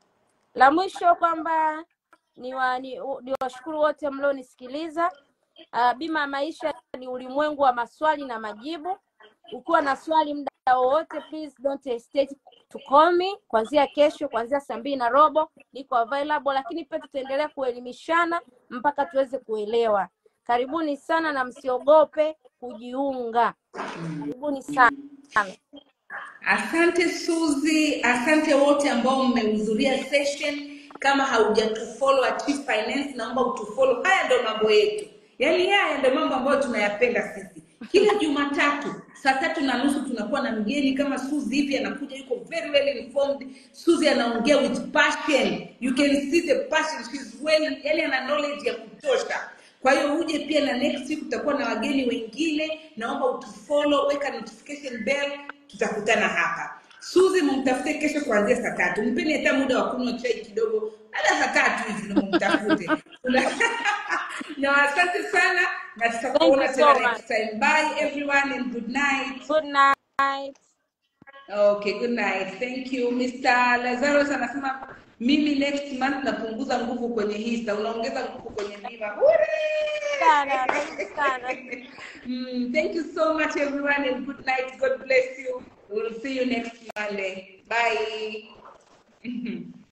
Speaker 2: la mwisho kwamba ni wa, ni, ni washukuru wote mlionisikiliza. Uh, bima ya maisha ni ulimwengu wa maswali na majibu. Ukiwa na swali muda wowote, please don't hesitate to call me. Kuanzia kesho, kuanzia saa mbili na robo niko available, lakini pia tutaendelea kuelimishana mpaka tuweze kuelewa. Karibuni sana na msiogope kujiunga. Karibuni sana.
Speaker 1: Asante Suzy, asante wote ambao mmehudhuria session. Kama haujatufollow Achieve Finance, naomba utufollow. Haya ndio mambo yetu, yaani haya ndio mambo ambayo tunayapenda sisi. Kila Jumatatu saa tatu na nusu tunakuwa na mgeni kama Suzy hivi, anakuja yuko very well informed. Suzy anaongea with passion, you can see the passion, she's well, yaani ana knowledge ya kutosha. Kwa hiyo uje pia na next week utakuwa na wageni wengine. Naomba utufollow, weka notification bell, tutakutana hapa. Suzy mumtafute kesho kuanzia saa tatu. Mpeni hata muda wa kunywa chai kidogo, hata saa tatu hivi ndio mumtafute. Na asante sana na
Speaker 2: Thank
Speaker 1: tutakuona
Speaker 2: you so
Speaker 1: tena
Speaker 2: much.
Speaker 1: next time. Bye everyone and good night.
Speaker 2: Good night.
Speaker 1: Okay, good night. Thank you. Mister Lazarus anasema mimi next month napunguza nguvu kwenye hisa, unaongeza nguvu kwenye bima. Hooray!
Speaker 2: Sana, karibu sana.
Speaker 1: Mm, thank you so much everyone and good night. God bless you. We'll see you next Monday. Bye.